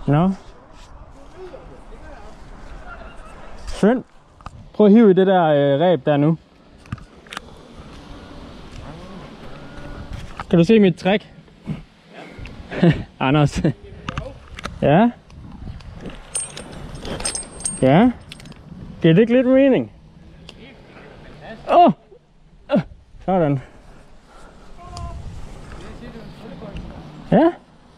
S1: Nå. Svend, prøv at hive i det der ræb der nu. Kan du se mit trick? Ja. Anders. Ja. Ja. Giver det ikke lidt mening? Åh! Sådan. Ja.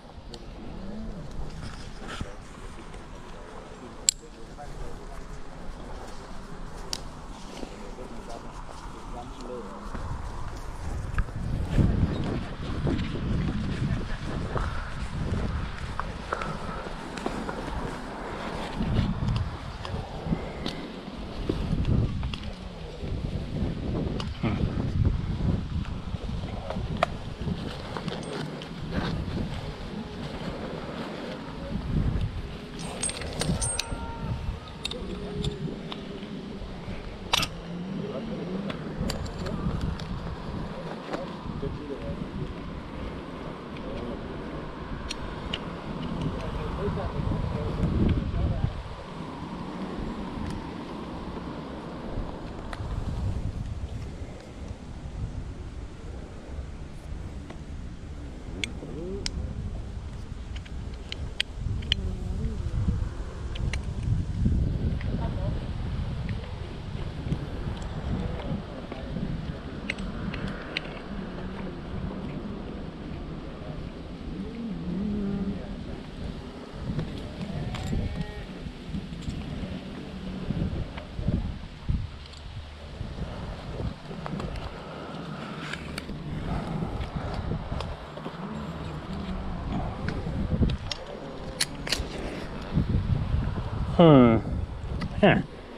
S1: Ja.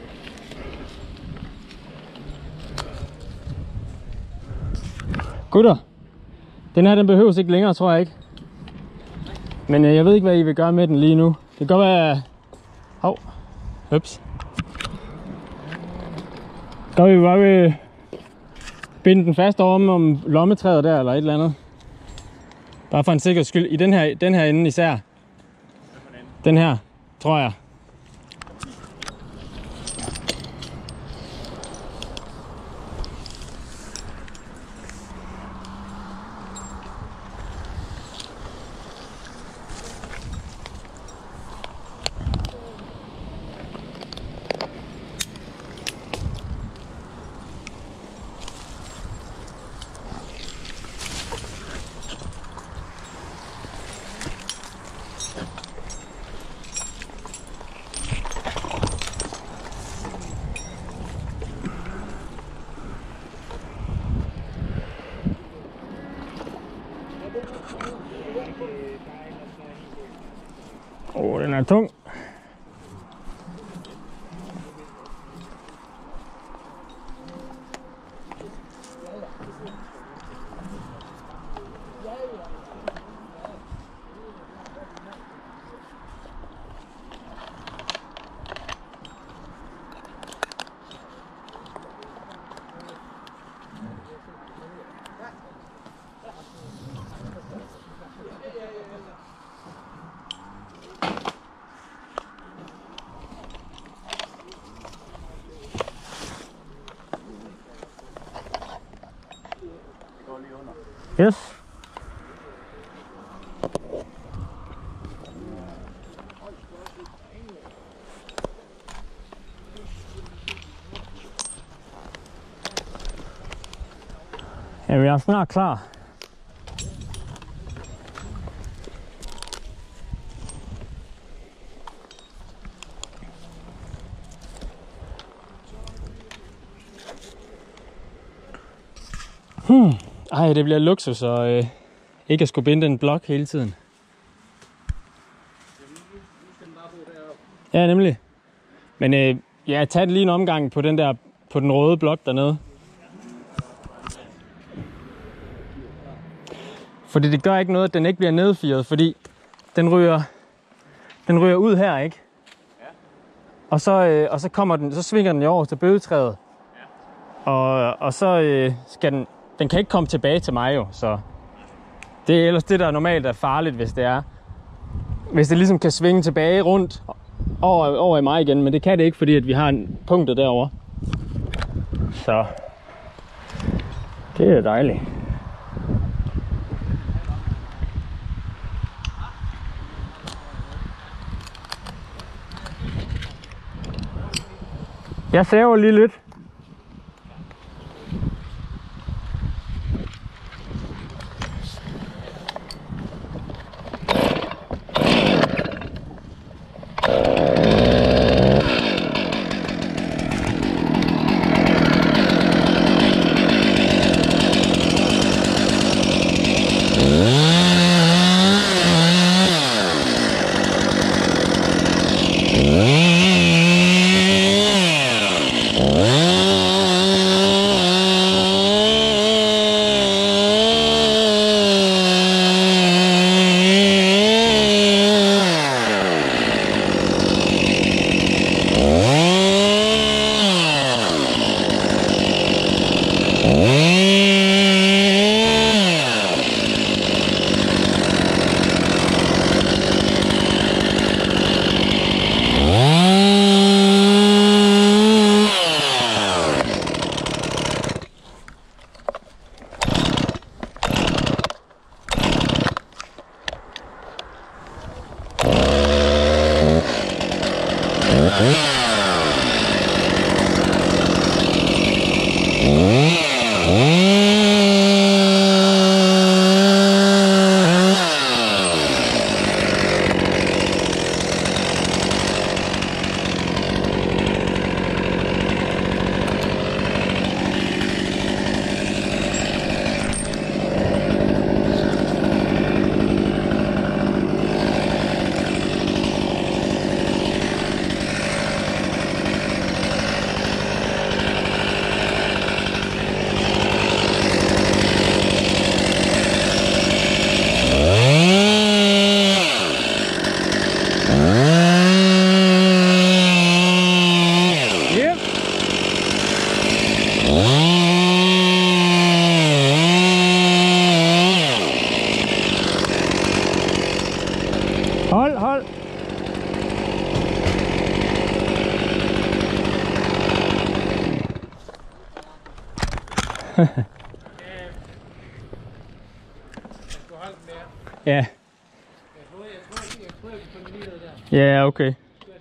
S1: Gutter, den her den behøves ikke længere, tror jeg ikke. Men jeg ved ikke, hvad I vil gøre med den lige nu. Det kan godt være... Hov. Ups. Gør vi bare vil binde den fast om lommetræet der, eller et eller andet. Bare for en sikkerheds skyld. I den her ende især. Den her, tror jeg. Den er tung. Yes. Ja, vi er snart klar. Ej, det bliver luksus og ikke at skulle binde en blok hele tiden. Ja, nemlig. Men ja, tag lige en omgang på den der, på den røde blok dernede. Fordi det gør ikke noget, at den ikke bliver nedfiret, fordi den ryger ud her, ikke? Ja. Og så kommer den, så svinger den jo over til bøgetræet. Ja. Og så skal den kan ikke komme tilbage til mig jo, så det er ellers det, der normalt er farligt, hvis det er. hvis det ligesom kan svinge tilbage rundt over i mig igen, men det kan det ikke, fordi at vi har en punktet derovre. Så det er dejligt. Jeg saver lige lidt. Hold. Ja. Ja, okay.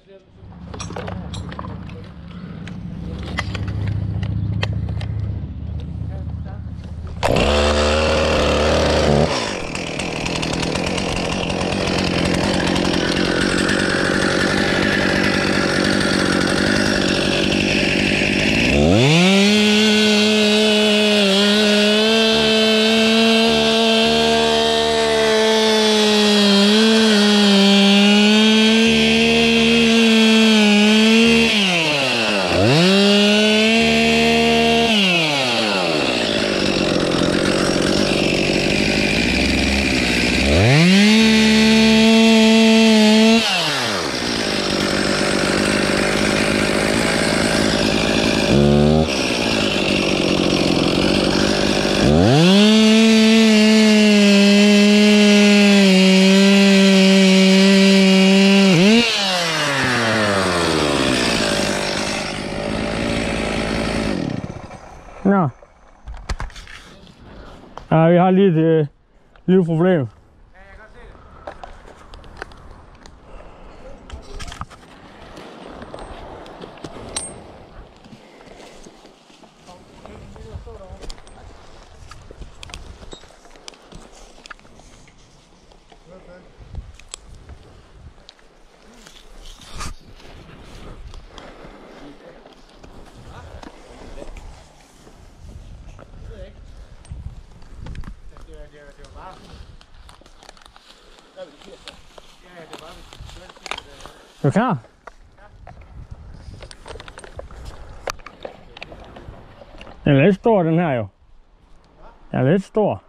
S1: Nå. Ja, vi har lige et lille problem. Er du klar? Den er lidt stor, den her jo. Den er lidt stor.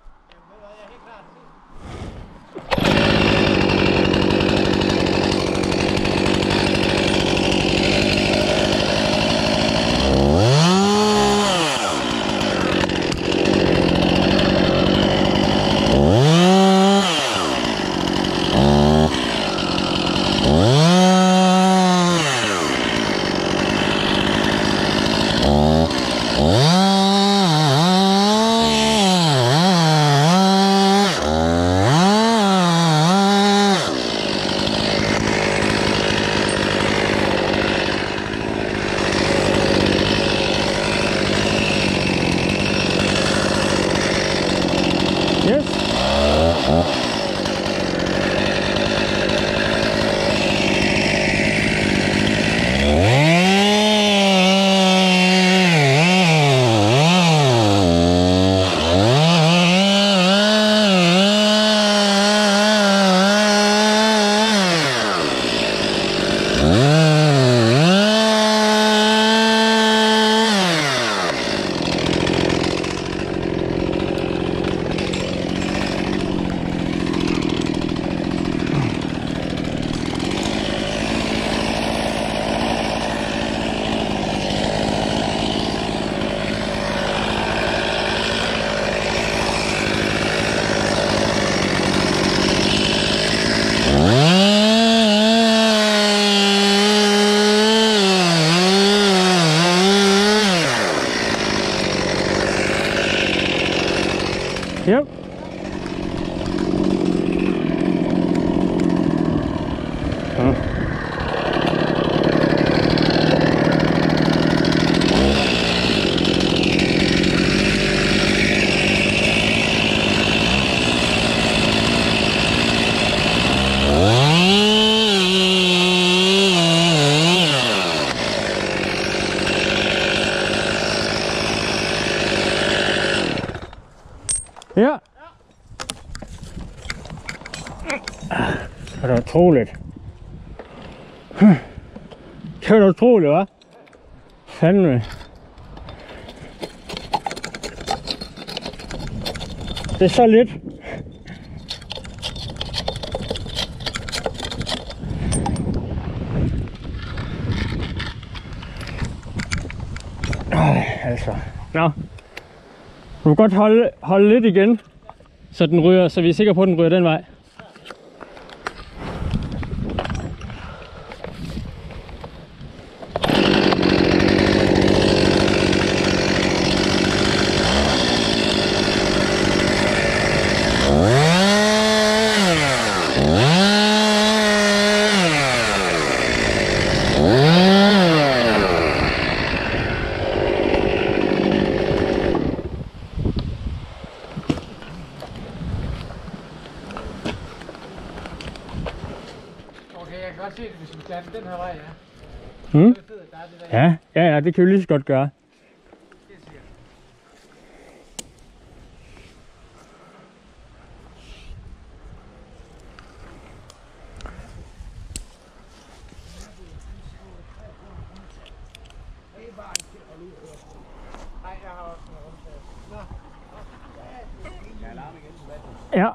S1: utroligt. Det var utroligt, hva'? Fandme. Det er så lidt. Altså. Nå. Du kan godt holde lidt igen, så den ryger, så vi er sikre på, at den ryger den vej.
S3: Jeg kan godt se det, hvis vi tager den her vej, ja.
S1: Hmm?
S3: Så er det fedt, at der er det der.
S1: Ja, det kan vi lige så godt gøre.
S3: Det siger jeg. Nej, jeg har også noget.
S1: Ja.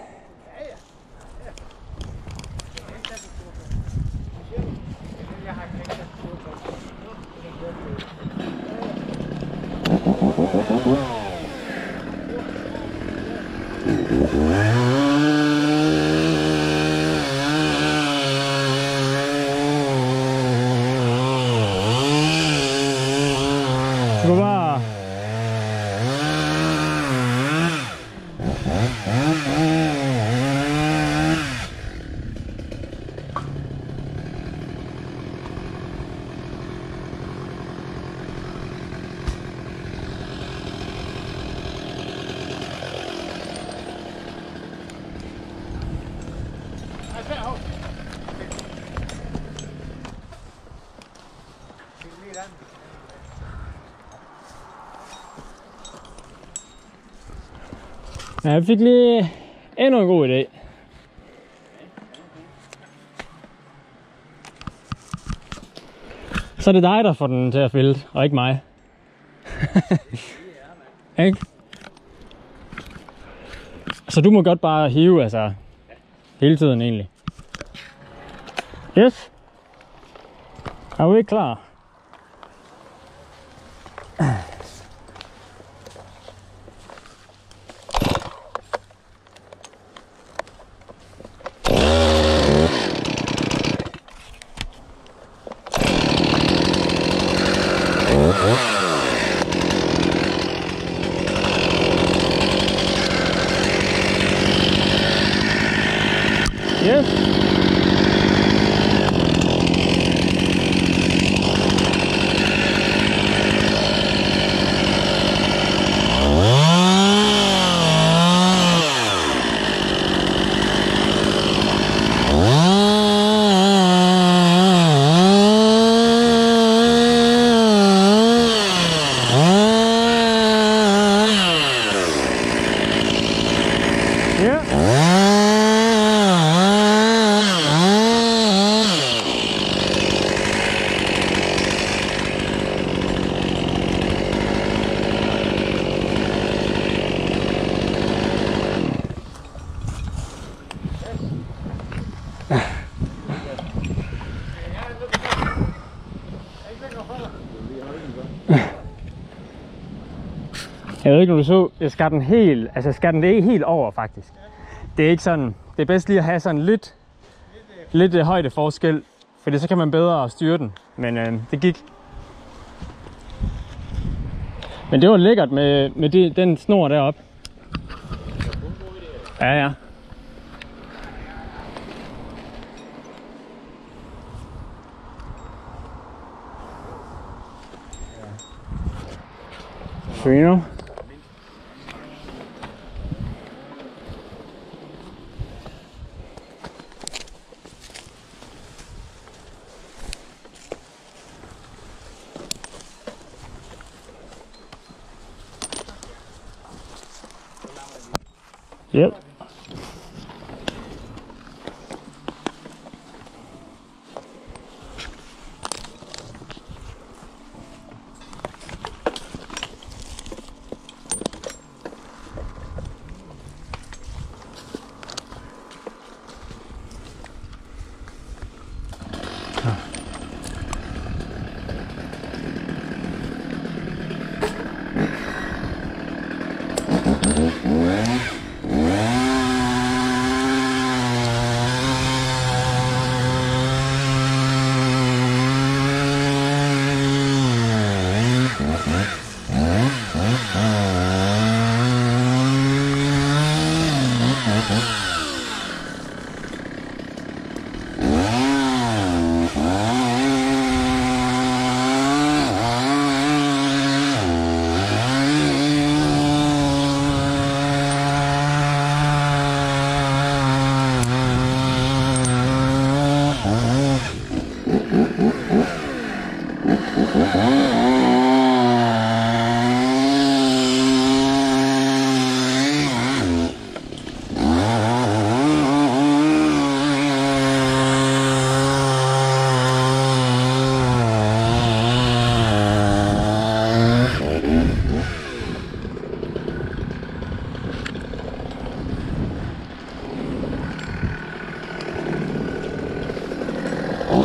S3: Jeg har ikke rigtig
S1: Du bare... Ja, jeg fik lige endnu en god idé. Så er det dig, der får den til at fælde, og ikke mig. Ikke? Så du må godt bare hive, altså, hele tiden egentlig. Yes. Er du ikke klar? Yes. Jeg ved ikke, om du så, jeg skar den helt, altså skar den det helt over faktisk. Det er ikke sådan, det er bedst lige at have sådan lidt højdeforskel, fordi så kan man bedre styre den, men det gik. Men det var lækkert med den snor deroppe. Ja, ja. Fino. Yep.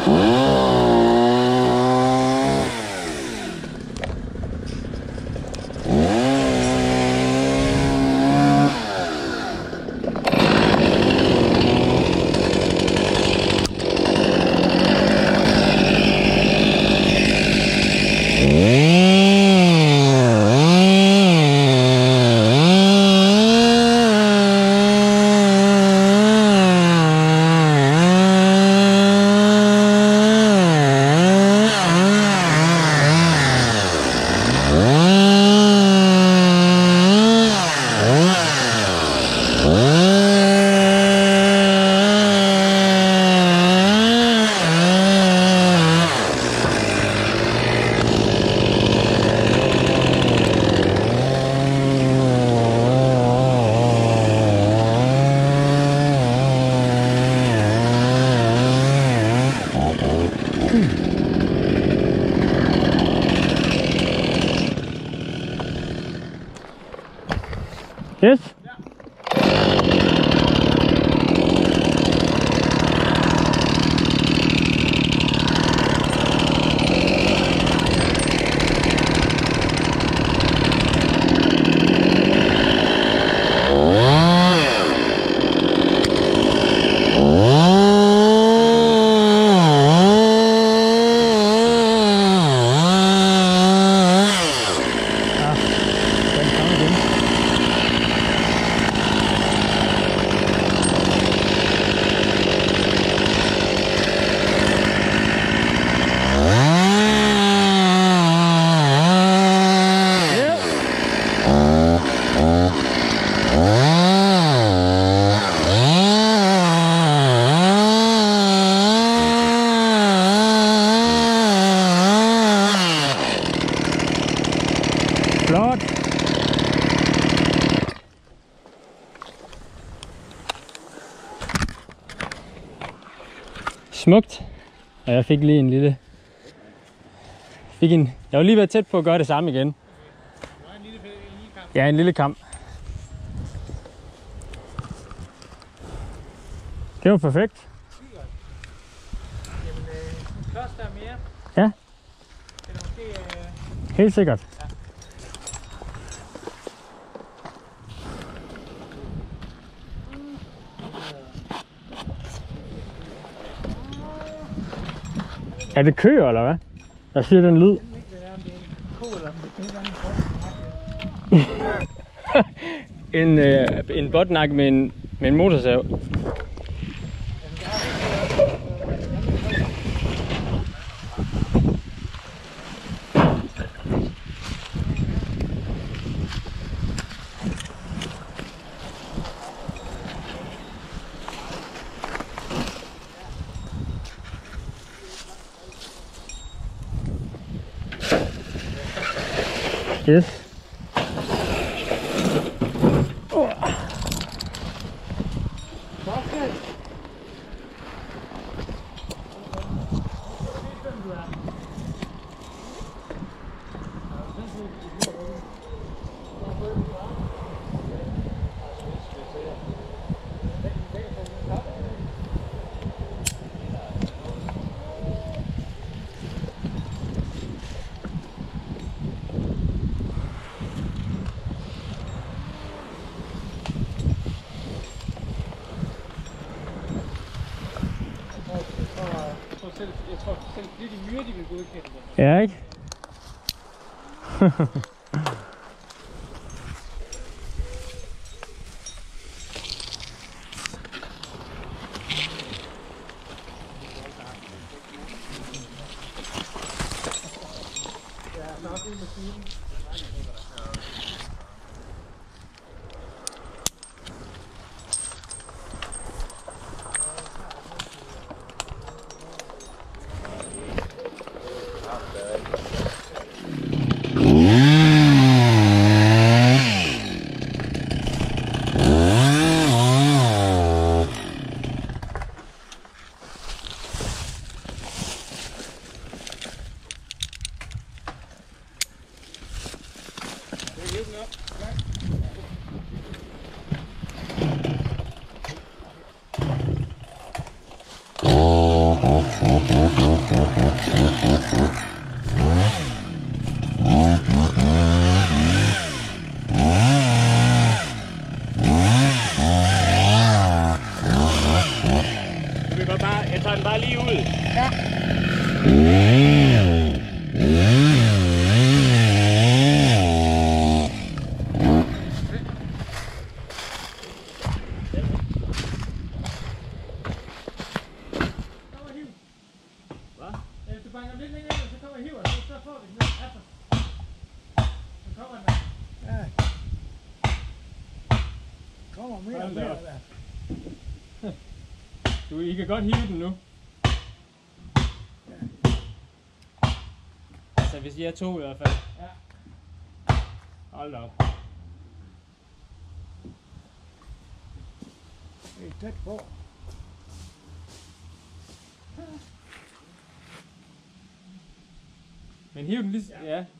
S1: Yes? Flot. Smukt. Og jeg fik lige en lille... Jeg var lige været tæt på at gøre det samme igen. Ja, en lille kamp. Det var perfekt.
S3: Jamen, klods der mere.
S1: Ja.
S3: Eller måske...
S1: Helt sikkert. Er det køer, eller hvad? Der siger den lyd. En botnak med en motorsav. Yes.
S3: Jeg tror selv lige de myrer, de vil godkende det.
S1: Ja, ikke? Jeg tager den bare lige ud.
S3: Ja. Hvis du banker lidt længere, så kommer jeg hiver, så får vi den ned. Så kommer den.
S2: Ja. Kommer mere og mere der.
S1: I kan godt hive den nu. Altså hvis I er to i hvert fald.
S3: Ja.
S1: Hold da op.
S2: Det er tæt på.
S1: Men hiv den lige... Ja.
S2: Ja.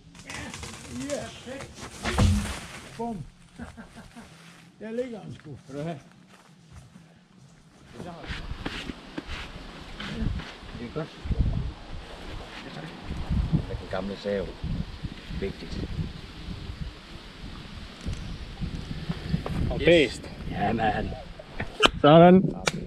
S2: Bum. Der ligger en sgu.
S1: Vil du have?
S4: Det er godt. Det er den gamle sav. Vigtigt.
S1: Og bedst.
S4: Ja, man.
S1: Sådan.